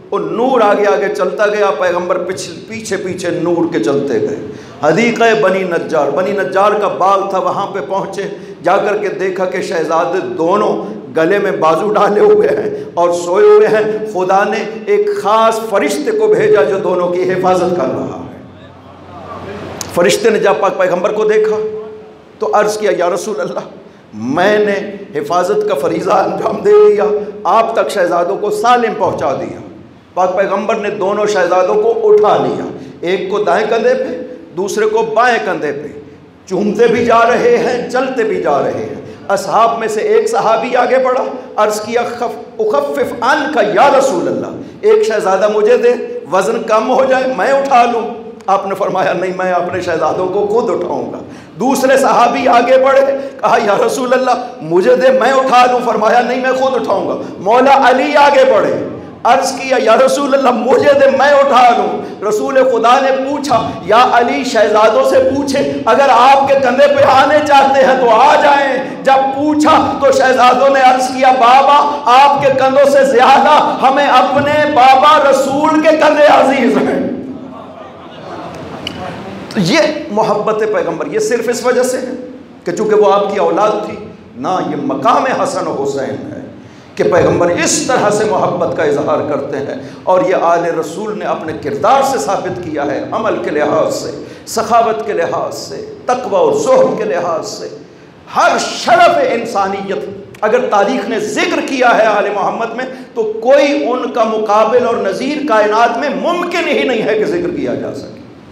وہ نور آگے آگے چلتا گیا، پیغمبر پیچھے پیچھے نور کے چلتے گئے۔ حدیقہ بنی نجار کا باغ تھا، وہاں پہ پہنچے، جا کر کے دیکھا کہ شہزادے دونوں گلے میں بازو ڈالے ہوئے ہیں اور سوئے ہوئے ہیں۔ خدا نے ایک خاص فرشتے کو بھیجا جو دونوں کی حفاظت کر رہا ہے۔ فرشتے نے جب پاک پیغمبر کو دیکھا تو عرض کیا، یا رسول اللہ، میں نے حفاظت کا فریضہ انجام دے دیا، آپ تک شہزادوں کو سالم پہنچا دیا۔ پاک پیغمبر نے دونوں شہزادوں کو اٹھا لیا، ایک کو دائیں کندھے پہ، دوسرے کو بائیں کندھے پہ، چومتے بھی جا رہے ہیں، چلتے بھی جا رہے ہیں۔ اصحاب میں سے ایک صحابی آگے بڑھا، عرض کیا، اخفف عنک یا رسول اللہ، ایک شہزادہ مجھے دے، وزن کم ہو جائے، میں اٹھا لوں۔ آپ نے فرمایا نہیں، میں اپنے شہزادوں کو خود اٹھاؤں گا۔ دوسرے صحابی آگے بڑھے، کہا یا رسول اللہ مجھے دے، میں اٹھا لوں۔ فرمایا نہیں، میں خود اٹھاؤں گا۔ مولا علی آگے بڑھے، عرض کیا یا رسول اللہ مجھے دے، میں اٹھا لوں۔ رسول خدا نے پوچھا، یا علی شہزادوں سے پوچھے، اگر آپ کے کندھے پہ آنے چاہتے ہیں تو آ جائیں۔ جب پوچھا تو شہزادوں نے عرض کیا، بابا آپ کے کندھوں سے زیادہ ہمیں اپنے بابا رسول کے کندھے عزیز ہیں۔ تو یہ محبت پیغمبر یہ صرف اس وجہ سے ہے کہ چونکہ وہ آپ کی اولاد تھی، نہ یہ مقام حسن و حسین ہے کہ پیغمبر اس طرح سے محبت کا اظہار کرتے ہیں۔ اور یہ آل رسول نے اپنے کردار سے ثابت کیا ہے، عمل کے لحاظ سے، سخاوت کے لحاظ سے، تقوی اور زہد کے لحاظ سے، ہر شرف انسانیت اگر تاریخ نے ذکر کیا ہے آل محمد میں تو کوئی ان کا مقابل اور نظیر کائنات میں ممکن ہی نہیں ہے کہ ذکر کیا جا سکے۔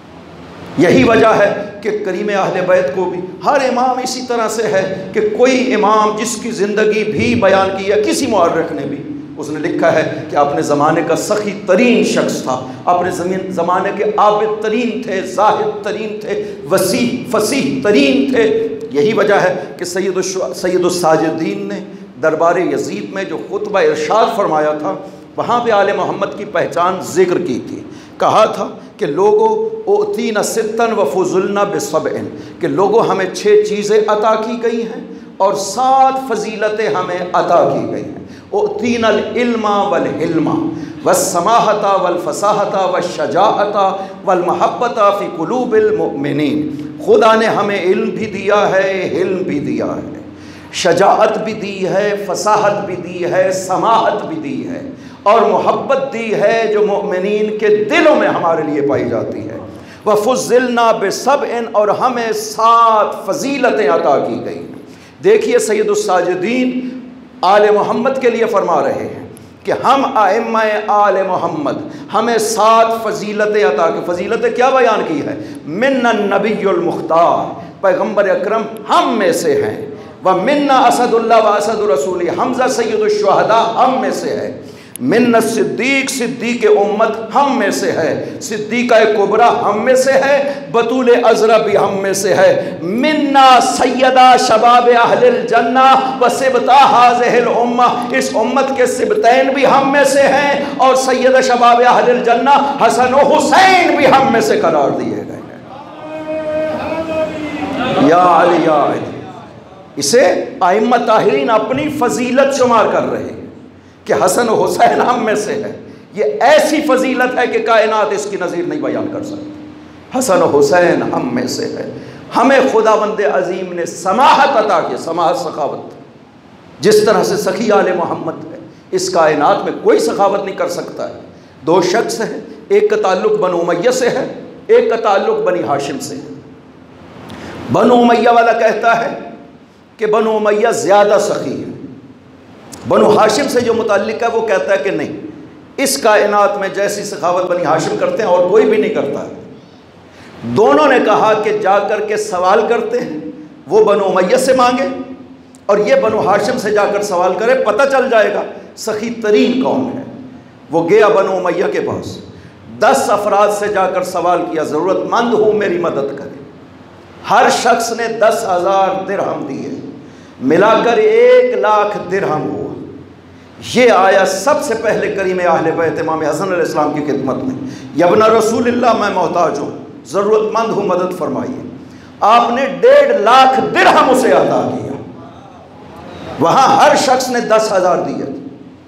یہی وجہ ہے کہ کریم اہل بیت کو بھی ہر امام اسی طرح سے ہے کہ کوئی امام جس کی زندگی بھی بیان کی ہے، کسی مورخ نے بھی اس نے لکھا ہے کہ اپنے زمانے کا سخی ترین شخص تھا، اپنے زمانے کے عابد ترین تھے، زاہد ترین تھے، وسیع فصیح ترین تھے۔ یہی وجہ ہے کہ سید الساجدین نے دربار یزید میں جو خطبہ ارشاد فرمایا تھا وہاں پہ آل محمد کی پہچان ذکر کی تھی۔ کہا تھا کہ لوگو اوتینا ستن و فضلنا بسبعن، کہ لوگو ہمیں 6 چیزیں عطا کی گئی ہیں اور 7 فضیلتیں ہمیں عطا کی گئی ہیں۔ اوتینا العلم والحلم والسماحت والفصاحت والشجاعت والمحبت فی قلوب المؤمنین، خدا نے ہمیں علم بھی دیا ہے، حلم بھی دیا ہے، شجاعت بھی دی ہے، فصاحت بھی دی ہے، سماحت بھی دی ہے، اور محبت دی ہے جو مومنین کے دلوں میں ہمارے لیے پائی جاتی ہے۔ وَفُضِّلْنَا بِسَبْعٍ، اور ہمیں 7 فضیلتیں عطا کی گئی۔ دیکھیے سید الساجدین آل محمد کے لیے فرما رہے ہیں کہ ہم ائمہ آل محمد ہمیں 7 فضیلتیں عطا کی۔ فضیلتیں کیا بیان کی ہے؟ مِنَّ النَّبِيُّ الْمُخْتَارِ، پیغمبر اکرم ہم میں سے ہیں، وَمِنَّ اسد اللہ واسد رسول، حمزہ سید الشہداء ہم میں سے ہے، من الصدیق، صدیق امت ہم میں سے ہے، صدیقہ کبریٰ ہم میں سے ہے، بطول عذرا بھی ہم میں سے ہے، منا سیدہ شباب اہل الجنہ و سبطہ ہذہ الامہ، اس امت کے سبتین بھی ہم میں سے ہیں اور سید شباب اہل الجنہ حسن و حسین بھی ہم میں سے قرار دیے گئے ہیں۔ یا علی یا علی، اسے ائمہ طاہرین اپنی فضیلت شمار کر رہے ہیں کہ حسن و حسین ہم میں سے ہے۔ یہ ایسی فضیلت ہے کہ کائنات اس کی نظیر نہیں بیان کر سکتی۔ حسن و حسین ہم میں سے ہے۔ ہمیں خداوند عظیم نے سماحت عطا کی، سماحت سخاوت، جس طرح سے سخی آل محمد ہے اس کائنات میں کوئی سخاوت نہیں کر سکتا ہے۔ 2 شخص ہیں، ایک کا تعلق بنو امیہ سے ہے، ایک کا تعلق بنی ہاشم سے ہے۔ بنو امیہ والا کہتا ہے کہ بنو امیہ زیادہ سخی ہے، بنو ہاشم سے جو متعلق ہے وہ کہتا ہے کہ نہیں، اس کائنات میں جیسی سخاوت بنی ہاشم کرتے ہیں اور کوئی بھی نہیں کرتا ہے۔ دونوں نے کہا کہ جا کر کے سوال کرتے ہیں، وہ بنو امیہ سے مانگے اور یہ بنو ہاشم سے جا کر سوال کرے، پتہ چل جائے گا سخی ترین کون ہے۔ وہ گیا بنو امیہ کے پاس، 10 افراد سے جا کر سوال کیا، ضرورت مند ہوں میری مدد کرے۔ ہر شخص نے 10,000 درہم دیے، ملا کر 1,00,000 درہم ہوا۔ یہ آیا سب سے پہلے کریم اہل بیت امام حسن علیہ السلام کی خدمت میں، یا ابن رسول اللہ میں محتاج ہوں، ضرورت مند ہوں، مدد فرمائیے۔ آپ نے 1,50,000 درہم اسے عطا کیا۔ وہاں ہر شخص نے 10,000 دیے،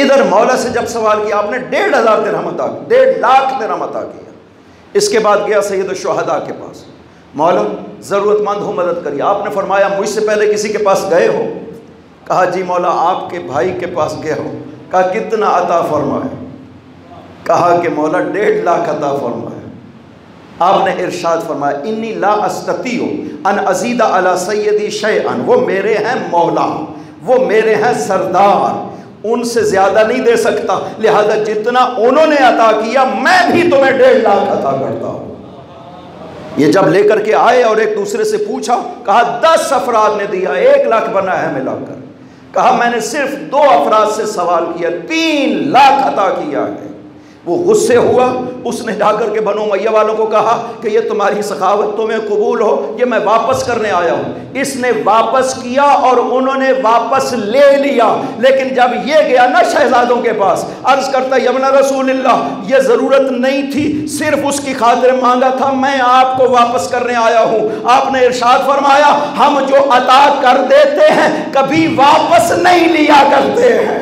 ادھر مولا سے جب سوال کیا آپ نے 1,500 درہم عطا کیا، 1.5 لاکھ درہم عطا کیا۔ اس کے بعد گیا سید الشہداء کے پاس، مولا ضرورت مند ہوں مدد کریے۔ آپ نے فرمایا مجھ سے پہلے کسی کے پاس گئے ہو؟ کہا جی مولا آپ کے بھائی کے پاس گئے ہو۔ کہا کتنا عطا فرمایا؟ کہا کہ مولا 1.5 لاکھ عطا فرمایا۔ آپ نے ارشاد فرمایا انی لا استطیع ان ازید علی سیدی شیئا، وہ میرے ہیں مولا، وہ میرے ہیں سردار، ان سے زیادہ نہیں دے سکتا، لہذا جتنا انہوں نے عطا کیا میں بھی تمہیں 1.5 لاکھ عطا کرتا ہوں۔ یہ جب لے کر کے آئے اور ایک دوسرے سے پوچھا، کہا 10 افراد نے دیا، 1 لاکھ بنا ہے ملا کر۔ کہا میں نے صرف 2 افراد سے سوال کیا، 3 لاکھ عطا کیا ہے۔ وہ غصے ہوا، اس نے جا کر کے بنو امیہ والوں کو کہا کہ یہ تمہاری سخاوت تمہیں قبول ہو، یہ میں واپس کرنے آیا ہوں۔ اس نے واپس کیا اور انہوں نے واپس لے لیا، لیکن جب یہ گیا نا شہزادوں کے پاس، عرض کرتا ہے ابن رسول اللہ یہ ضرورت نہیں تھی، صرف اس کی خاطر مانگا تھا، میں آپ کو واپس کرنے آیا ہوں۔ آپ نے ارشاد فرمایا ہم جو عطا کر دیتے ہیں کبھی واپس نہیں لیا کرتے ہیں۔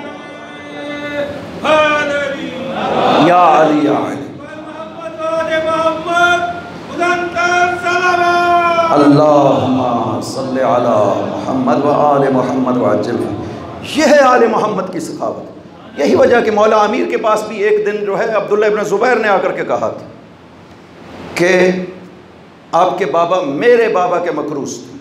یا علی یا علی اللہم صلی علی محمد و آل محمد وعجل۔ یہ ہے آل محمد کی سخاوت۔ یہی وجہ کہ مولا امیر کے پاس بھی ایک دن جو ہے عبداللہ ابن زبیر نے آ کر کے کہا تھا کہ آپ کے بابا میرے بابا کے مکروز تھے۔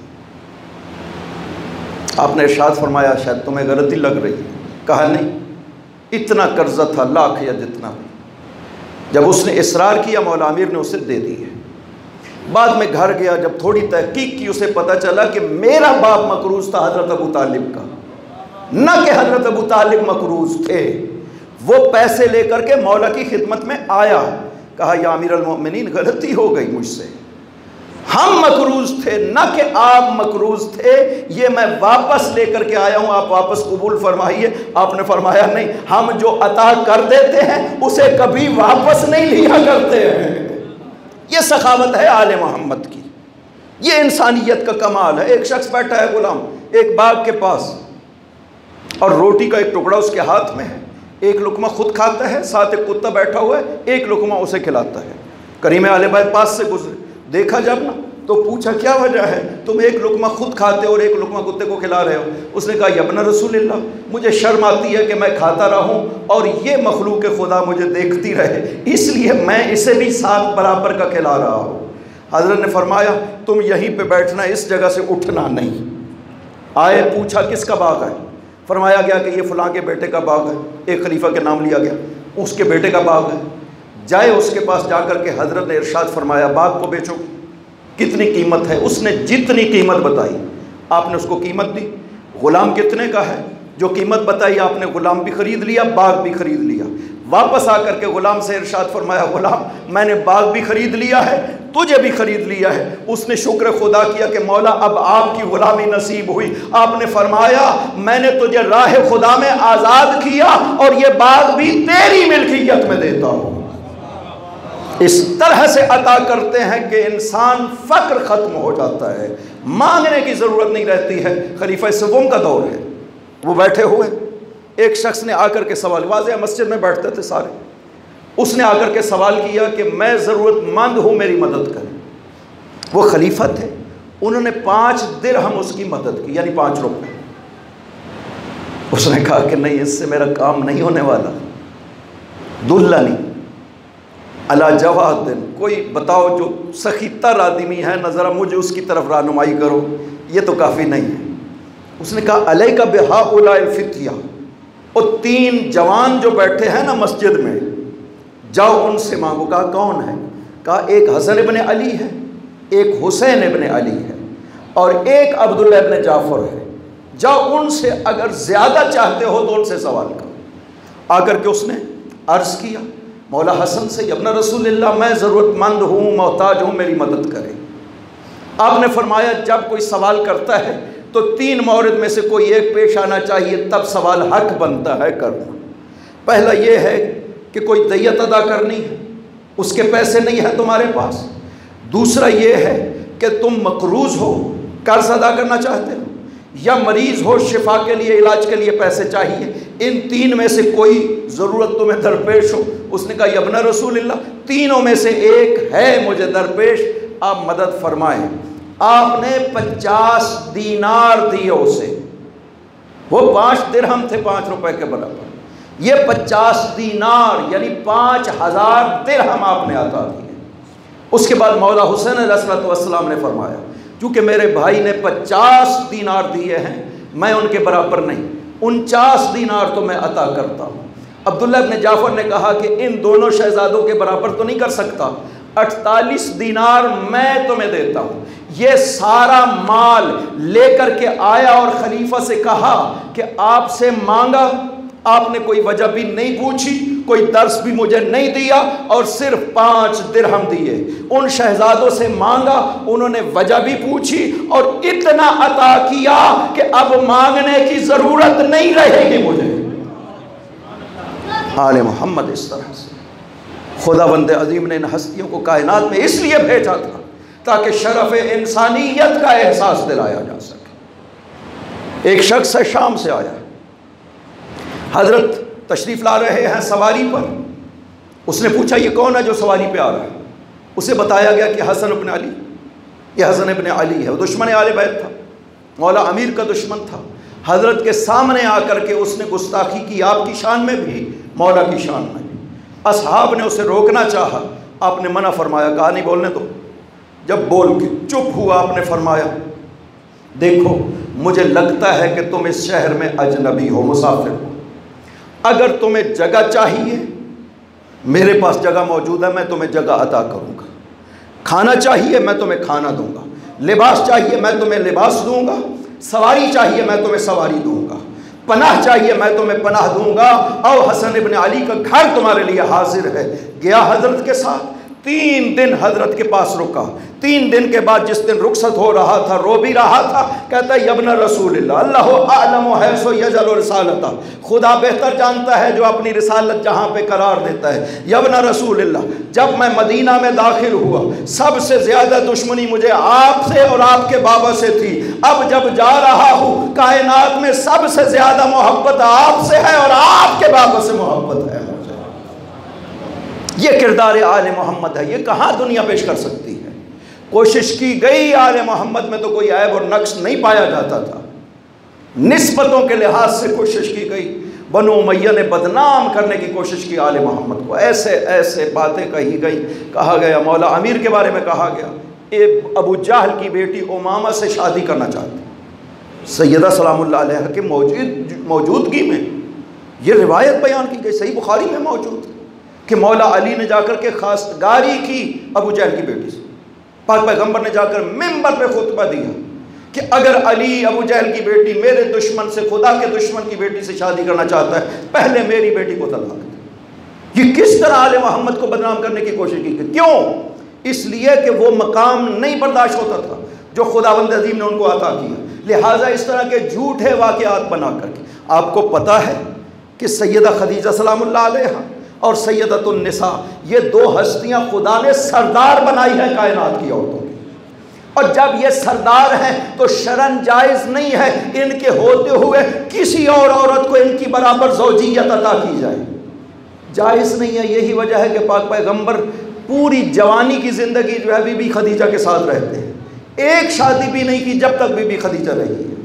آپ نے ارشاد فرمایا شاید تمہیں غلطی لگ رہی ہے۔ کہا نہیں، اتنا قرضہ تھا، لاکھ یا جتنا بھی۔ جب اس نے اصرار کیا مولا امیر نے اسے دے دی ہے۔ بعد میں گھر گیا، جب تھوڑی تحقیق کی اسے پتہ چلا کہ میرا باپ مقروض تھا حضرت ابو طالب کا، نہ کہ حضرت ابو طالب مقروض تھے۔ وہ پیسے لے کر کے مولا کی خدمت میں آیا، کہا یا امیر المؤمنین غلطی ہو گئی مجھ سے، ہم مقروض تھے نہ کہ آپ مقروض تھے، یہ میں واپس لے کر کے آیا ہوں، آپ واپس قبول فرمائیے۔ آپ نے فرمایا نہیں، ہم جو عطا کر دیتے ہیں اسے کبھی واپس نہیں لیا کرتے ہیں۔ یہ سخاوت ہے آل محمد کی، یہ انسانیت کا کمال ہے۔ ایک شخص بیٹھا ہے غلام ایک باغ کے پاس، اور روٹی کا ایک ٹکڑا اس کے ہاتھ میں ہے، ایک لقمہ خود کھاتا ہے، ساتھ ایک کتا بیٹھا ہوا ہے، ایک لقمہ اسے کھلاتا ہے۔ کریم اہل بیت پاس سے گزرے، دیکھا جب نا تو پوچھا کیا وجہ ہے تم ایک لقمہ خود کھاتے اور ایک لقمہ کتے کو کھلا رہے ہو؟ اس نے کہا یا ابن رسول اللہ مجھے شرم آتی ہے کہ میں کھاتا رہوں اور یہ مخلوق خدا مجھے دیکھتی رہے، اس لیے میں اسے بھی ساتھ برابر کا کھلا رہا ہوں۔ حضرت نے فرمایا تم یہیں پہ بیٹھنا، اس جگہ سے اٹھنا نہیں۔ آئے پوچھا کس کا باغ ہے؟ فرمایا گیا کہ یہ فلاں کے بیٹے کا باغ ہے، ایک خلیفہ کے نام لیا گیا، اس کے بیٹے کا باغ ہے۔ جائے اس کے پاس، جا کر کے حضرت نے ارشاد فرمایا باغ کو بیچو، کتنی قیمت ہے؟ اس نے جتنی قیمت بتائی آپ نے اس کو قیمت دی۔ غلام کتنے کا ہے؟ جو قیمت بتائی آپ نے غلام بھی خرید لیا، باغ بھی خرید لیا۔ واپس آ کر کے غلام سے ارشاد فرمایا غلام میں نے باغ بھی خرید لیا ہے، تجھے بھی خرید لیا ہے۔ اس نے شکر خدا کیا کہ مولا اب آپ کی غلامی نصیب ہوئی۔ آپ نے فرمایا میں نے تجھے راہ خدا میں آزاد کیا اور یہ باغ بھی تیری ملکیت میں دیتا ہوں۔ اس طرح سے عطا کرتے ہیں کہ انسان فقر ختم ہو جاتا ہے، مانگنے کی ضرورت نہیں رہتی ہے۔ خلیفہ سوم کا دور ہے، وہ بیٹھے ہوئے، ایک شخص نے آ کر کے سوال، واضح مسجد میں بیٹھتے تھے سارے، اس نے آ کر کے سوال کیا کہ میں ضرورت مند ہوں میری مدد کریں۔ وہ خلیفہ تھے، انہوں نے 5 درہم اس کی مدد کی، یعنی 5 روپے۔ اس نے کہا کہ نہیں اس سے میرا کام نہیں ہونے والا، دلنی علی جواد، کوئی بتاؤ جو سخی تر آدمی ہے نہ ذرا مجھے اس کی طرف رہنمائی کرو، یہ تو کافی نہیں ہے۔ اس نے کہا علیک بہؤلاء الفتیہ، اور 3 جوان جو بیٹھے ہیں نا مسجد میں، جاؤ ان سے مانگو۔ کہا کون ہے؟ کہا ایک حسن ابن علی ہے، ایک حسین ابن علی ہے، اور ایک عبداللہ ابن جعفر ہے، جاؤ ان سے اگر زیادہ چاہتے ہو تو ان سے سوال کرو۔ آ کر کے اس نے عرض کیا مولا حسن سے ابن رسول اللہ میں ضرورت مند ہوں، محتاج ہوں، میری مدد کریں۔ آپ نے فرمایا جب کوئی سوال کرتا ہے تو 3 مورد میں سے کوئی ایک پیش آنا چاہیے، تب سوال حق بنتا ہے کرنا۔ پہلا یہ ہے کہ کوئی دیت ادا کرنی ہے، اس کے پیسے نہیں ہیں تمہارے پاس۔ دوسرا یہ ہے کہ تم مقروض ہو، قرض ادا کرنا چاہتے ہو۔ یا مریض ہو شفا کے لیے علاج کے لیے پیسے چاہیے، ان تین میں سے کوئی ضرورت تمہیں درپیش ہو، اس نے کہا یا ابن رسول اللہ تینوں میں سے ایک ہے مجھے درپیش، آپ مدد فرمائیں۔ آپ نے 50 دینار دیے اسے، وہ 5 درہم تھے 5 روپے کے برابر، یہ 50 دینار یعنی 5000 درہم آپ نے عطا دیے۔ اس کے بعد مولا حسین علیہ السلام نے فرمایا کیونکہ میرے بھائی نے 50 دینار دیے ہیں میں ان کے برابر نہیں، 49 دینار تو میں عطا کرتا ہوں۔ عبداللہ ابن جعفر نے کہا کہ ان دونوں شہزادوں کے برابر تو نہیں کر سکتا، 48 دینار میں تمہیں دیتا ہوں۔ یہ سارا مال لے کر کے آیا اور خلیفہ سے کہا کہ آپ سے مانگا، آپ نے کوئی وجہ بھی نہیں پوچھی، کوئی درس بھی مجھے نہیں دیا، اور صرف 5 درہم دیے۔ ان شہزادوں سے مانگا، انہوں نے وجہ بھی پوچھی اور اتنا عطا کیا کہ اب مانگنے کی ضرورت نہیں رہے گی مجھے۔ آل محمد اس طرح سے خداوند عظیم نے ان ہستیوں کو کائنات میں اس لیے بھیجا تھا تاکہ شرف انسانیت کا احساس دلایا جا سکے۔ ایک شخص شام سے آیا، حضرت تشریف لا رہے ہیں سواری پر، اس نے پوچھا یہ کون ہے جو سواری پہ آ رہا ہے؟ اسے بتایا گیا کہ حسن ابن علی، یہ حسن ابن علی ہے، وہ دشمن آل بیت تھا، مولا امیر کا دشمن تھا۔ حضرت کے سامنے آ کر کے اس نے گستاخی کی، آپ کی شان میں بھی مولا کی شان میں بھی۔ اصحاب نے اسے روکنا چاہا، آپ نے منع فرمایا، کہا نہیں بولنے دو۔ جب بول کے چپ ہوا آپ نے فرمایا دیکھو مجھے لگتا ہے کہ تم اس شہر میں اجنبی ہو، مسافر ہو، اگر تمہیں جگہ چاہیے میرے پاس جگہ موجود ہے، میں تمہیں جگہ عطا کروں گا، کھانا چاہیے میں تمہیں کھانا دوں گا، لباس چاہیے میں تمہیں لباس دوں گا، سواری چاہیے میں تمہیں سواری دوں گا، پناہ چاہیے میں تمہیں پناہ دوں گا، اور حسن ابن علی کا گھر تمہارے لیے حاضر ہے۔ گیا حضرت کے ساتھ، 3 دن حضرت کے پاس رکا۔ 3 دن کے بعد جس دن رخصت ہو رہا تھا، رو بھی رہا تھا، کہتا ہے ابن رسول اللہ، اللہ اعلم حیث یجعل رسالتہ، خدا بہتر جانتا ہے جو اپنی رسالت جہاں پہ قرار دیتا ہے۔ ابن رسول اللہ، جب میں مدینہ میں داخل ہوا سب سے زیادہ دشمنی مجھے آپ سے اور آپ کے بابا سے تھی، اب جب جا رہا ہوں کائنات میں سب سے زیادہ محبت آپ سے ہے اور آپ کے بابا سے محبت ہے۔ یہ کردار آل محمد ہے، یہ کہاں دنیا پیش کر سکتی ہے؟ کوشش کی گئی، آل محمد میں تو کوئی عیب اور نقص نہیں پایا جاتا تھا، نسبتوں کے لحاظ سے کوشش کی گئی، بنو امیہ نے بدنام کرنے کی کوشش کی آل محمد کو، ایسے ایسے باتیں کہی گئی، کہا گیا مولا امیر کے بارے میں کہا گیا ابو جہل کی بیٹی امامہ سے شادی کرنا چاہتی، سیدہ سلام اللہ علیہ کی موجودگی میں یہ روایت بیان کی گئی، صحیح بخاری میں موجود کہ مولا علی نے جا کر کے خواستگاری کی ابو جہل کی بیٹی سے، پاک پیغمبر نے جا کر منبر پہ خطبہ دیا کہ اگر علی ابو جہل کی بیٹی میرے دشمن سے، خدا کے دشمن کی بیٹی سے شادی کرنا چاہتا ہے پہلے میری بیٹی کو طلاق دے۔ یہ کس طرح آل محمد کو بدنام کرنے کی کوشش کی گئی؟ کیوں؟ اس لیے کہ وہ مقام نہیں برداشت ہوتا تھا جو خداوند عظیم نے ان کو عطا کیا، لہٰذا اس طرح کے جھوٹے واقعات بنا کر کے۔ آپ کو پتہ ہے کہ سیدہ خدیجہ سلام اللہ علیہا اور سیدۃ النساء، یہ 2 ہستیاں خدا نے سردار بنائی ہیں کائنات کی عورتوں کی، اور جب یہ سردار ہیں تو شرعاً جائز نہیں ہے ان کے ہوتے ہوئے کسی اور عورت کو ان کی برابر زوجیت عطا کی جائے، جائز نہیں ہے۔ یہی وجہ ہے کہ پاک پیغمبر پوری جوانی کی زندگی جو ہے بی بی خدیجہ کے ساتھ رہتے ہیں، ایک شادی بھی نہیں کی جب تک بی بی خدیجہ رہی ہے۔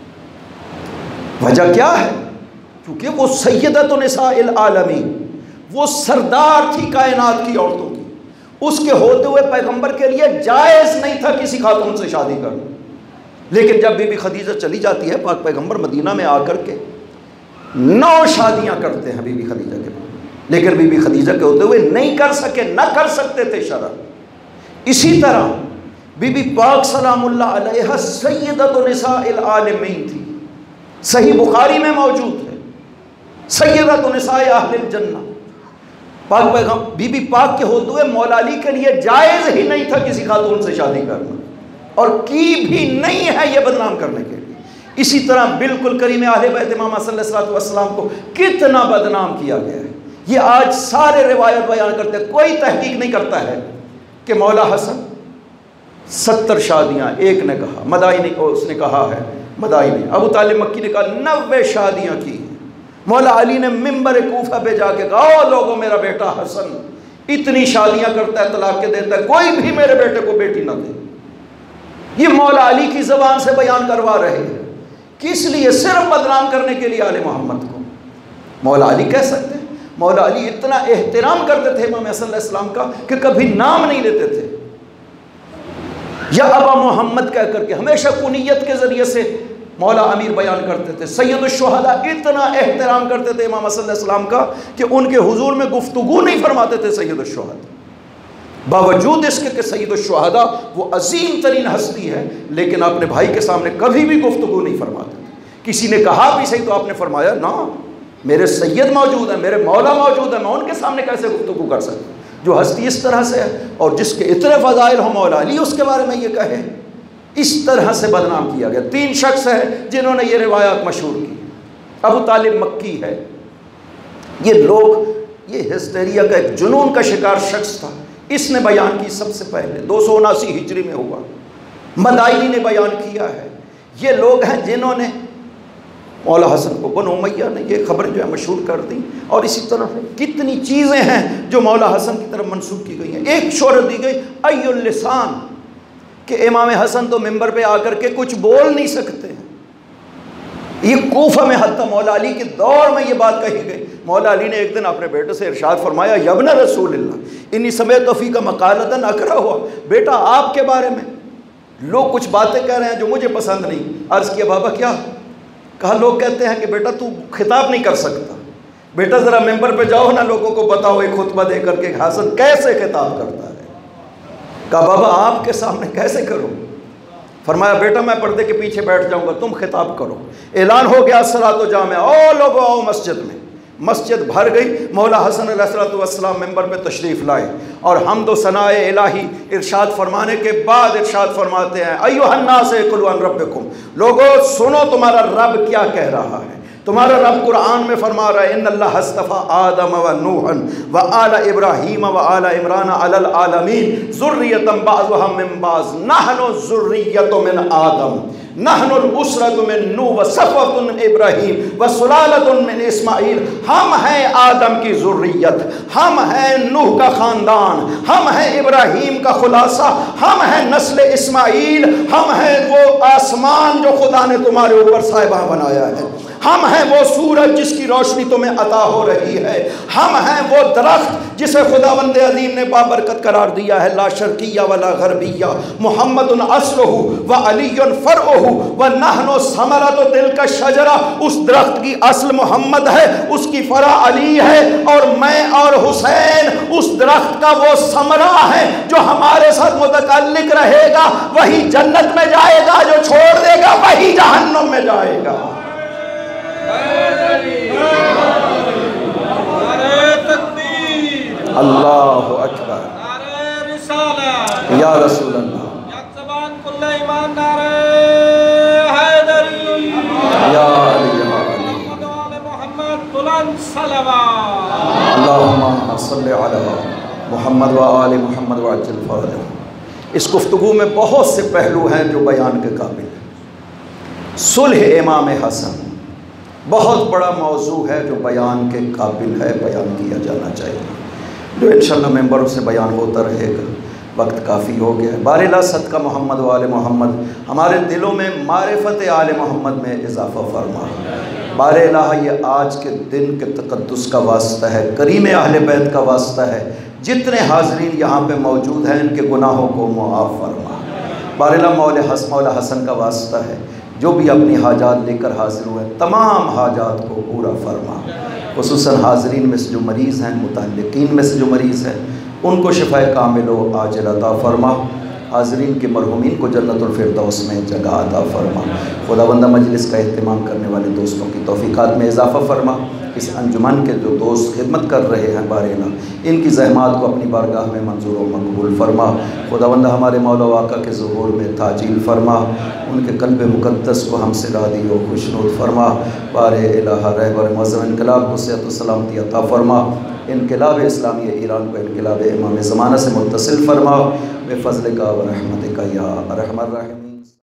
وجہ کیا ہے؟ کیونکہ وہ سیدۃ نساء العالمین، وہ سردار تھی کائنات کی عورتوں کی، اس کے ہوتے ہوئے پیغمبر کے لیے جائز نہیں تھا کسی خاتون سے شادی کرنا۔ لیکن جب بی بی خدیجہ چلی جاتی ہے، پاک پیغمبر مدینہ میں آ کر کے 9 شادیاں کرتے ہیں بی بی خدیجہ کے بعد، لیکن بی بی خدیجہ کے ہوتے ہوئے نہیں کر سکے، نہ کر سکتے تھے شرعاً۔ اسی طرح بی بی پاک سلام اللہ علیہ سیدۃ نساء العالمین تھی، صحیح بخاری میں موجود ہے، سیدۃ نساء اہل الجنہ۔ پاک پیغمبر بی بی پاک کے ہوتے ہوئے مولا علی کے لیے جائز ہی نہیں تھا کسی خاتون سے شادی کرنا، اور کی بھی نہیں ہے یہ بدنام کرنے کے لیے۔ اسی طرح بالکل کریم اہل بیت امام صلی اللہ علیہ وسلم کو کتنا بدنام کیا گیا ہے، یہ آج سارے روایت بیان کرتے ہیں، کوئی تحقیق نہیں کرتا ہے کہ مولا حسن 70 شادیاں، ایک نے کہا، مدائی نے اس نے کہا ہے مدائنی۔ ابو طالب مکی نے کہا 90 شادیاں کی۔ مولا علی نے منبر کوفہ پہ جا کے کہا او لوگوں میرا بیٹا حسن اتنی شادیاں کرتا ہے، طلاق کے دیتا ہے، کوئی بھی میرے بیٹے کو بیٹی نہ دے۔ یہ مولا علی کی زبان سے بیان کروا رہے ہیں، کس لیے؟ صرف بدنام کرنے کے لیے آل محمد کو۔ مولا علی کہہ سکتے ہیں، مولا علی اتنا احترام کرتے تھے امام حسن علیہ السلام کا کہ کبھی نام نہیں لیتے تھے، یا ابا محمد کہہ کر کے ہمیشہ کنیت کے ذریعے سے مولا امیر بیان کرتے تھے۔ سید الشہداء اتنا احترام کرتے تھے امام حسن علیہ السلام کا کہ ان کے حضور میں گفتگو نہیں فرماتے تھے سید الشہداء، باوجود اس کے کہ سید الشہداء وہ عظیم ترین ہستی ہے، لیکن اپنے بھائی کے سامنے کبھی بھی گفتگو نہیں فرماتے تھے۔ کسی نے کہا بھی صحیح تو آپ نے فرمایا نا، میرے سید موجود ہیں، میرے مولا موجود ہیں، میں ان کے سامنے کیسے گفتگو کر سکتا ہوں؟ جو ہستی اس طرح سے ہے اور جس کے اتنے فضائل ہوں، مولا علی اس کے بارے میں یہ کہے، اس طرح سے بدنام کیا گیا۔ 3 شخص ہیں جنہوں نے یہ روایات مشہور کی۔ ابو طالب مکی ہے، یہ لوگ، یہ ہسٹیریا کا ایک جنون کا شکار شخص تھا، اس نے بیان کی سب سے پہلے 279 ہجری میں ہوا، مدائنی نے بیان کیا ہے۔ یہ لوگ ہیں جنہوں نے مولا حسن کو، بنو امیہ نے یہ خبریں جو ہے مشہور کر دی، اور اسی طرح کتنی چیزیں ہیں جو مولا حسن کی طرف منسوب کی گئی ہیں۔ ایک شہرت دی گئی ای اللسان، کہ امام حسن تو ممبر پہ آ کر کے کچھ بول نہیں سکتے ہیں۔ یہ کوفہ میں حتیٰ مولا علی کے دور میں یہ بات کہی گئی۔ مولا علی نے ایک دن اپنے بیٹے سے ارشاد فرمایا یا ابن رسول اللہ انی سمعت فیک مقالۃ اکرہا، بیٹا آپ کے بارے میں لوگ کچھ باتیں کہہ رہے ہیں جو مجھے پسند نہیں۔ عرض کیا بابا کیا؟ کہا لوگ کہتے ہیں کہ بیٹا تو خطاب نہیں کر سکتا، بیٹا ذرا ممبر پہ جاؤ نا، لوگوں کو بتاؤ ایک خطبہ دے کر کے حسن کیسے خطاب کرتا ہے۔ کہا بابا آپ کے سامنے کیسے کروں؟ فرمایا بیٹا میں پردے کے پیچھے بیٹھ جاؤں گا، تم خطاب کرو۔ اعلان ہو گیا الصلاۃ جامعہ، او لوگو آؤ مسجد میں۔ مسجد بھر گئی، مولا حسن علیہ السلام ممبر پہ تشریف لائے، اور حمد و ثناء الہی ارشاد فرمانے کے بعد ارشاد فرماتے ہیں ایھا الناس اعقلوا عن ربکم، لوگو سنو تمہارا رب کیا کہہ رہا ہے۔ تمہارا رب قرآن میں فرما رہا ہے ان اللہ اصطفیٰ آدم و نوحا و آل ابراہیم و آل عمران علی العالمین ذریۃ بعضھا من بعض نحن ذریۃ من آدم نحن الاسرۃ من نوح و صفوۃ من ابراہیم و سلالۃ من اسماعیل، ہم ہیں آدم کی ذریت، ہم ہیں نوح کا خاندان، ہم ہیں ابراہیم کا خلاصہ، ہم ہیں نسل اسماعیل، ہم ہیں وہ آسمان جو خدا نے تمہارے اوپر سائبہ بنایا ہے، ہم ہیں وہ سورج جس کی روشنی تمہیں عطا ہو رہی ہے، ہم ہیں وہ درخت جسے خداوند عظیم نے بابرکت قرار دیا ہے، لا شرقیہ ولا غربیہ، محمد اصلہ و علی فرعہ و نحن ثمرۃ تلک الشجرہ، اس درخت کی اصل محمد ہے، اس کی فرع علی ہے، اور میں اور حسین اس درخت کا وہ ثمرہ ہے جو ہمارے ساتھ متعلق رہے گا، وہی جنت میں جائے گا، جو چھوڑ دے گا وہی جہنم میں جائے گا۔ اللہ اکبر، یا رسول اللہ، یا علی اللہم صلی علی محمد و آل محمد وعجل فرجہ۔ اس گفتگو میں بہت سے پہلو ہیں جو بیان کے قابل ہیں۔ صلح امام حسن بہت بڑا موضوع ہے جو بیان کے قابل ہے، بیان کیا جانا چاہیے، جو انشاءاللہ ممبروں سے بیان ہوتا رہے گا۔ وقت کافی ہو گیا ہے۔ باراللہ صدقہ محمد و آل محمد ہمارے دلوں میں معرفت آل محمد میں اضافہ فرما۔ باراللہ یہ آج کے دن کے تقدس کا واسطہ ہے، کریم اہل بیت کا واسطہ ہے، جتنے حاضرین یہاں پہ موجود ہیں ان کے گناہوں کو معاف فرما۔ باراللہ مولا حسن کا واسطہ ہے، جو بھی اپنی حاجات لے کر حاضر ہوئے تمام حاجات کو پورا فرما، خصوصاً حاضرین میں سے جو مریض ہیں، متعلقین میں سے جو مریض ہیں، ان کو شفاء کامل و عاجل عطا فرما۔ حاضرین کے مرحومین کو جنت الفردوس میں جگہ عطا فرما۔ خداوند مجلس کا اہتمام کرنے والے دوستوں کی توفیقات میں اضافہ فرما۔ اس انجمن کے جو دوست خدمت کر رہے ہیں باراللہ، ان کی زحمات کو اپنی بارگاہ میں منظور و مقبول فرما۔ خداوند ہمارے مولا و آقا کے ظہور میں تعجیل فرما، ان کے قلب مقدس کو ہم سے راضی و خوشنود فرما۔ بار الہ رہبر معظم انقلاب کو صحت و سلامتی عطا فرما۔ انقلاب اسلامی ایران کو انقلاب امام زمانہ سے متصل فرما، بے فضل کا و رحمت کا یا ارحم الراحمین۔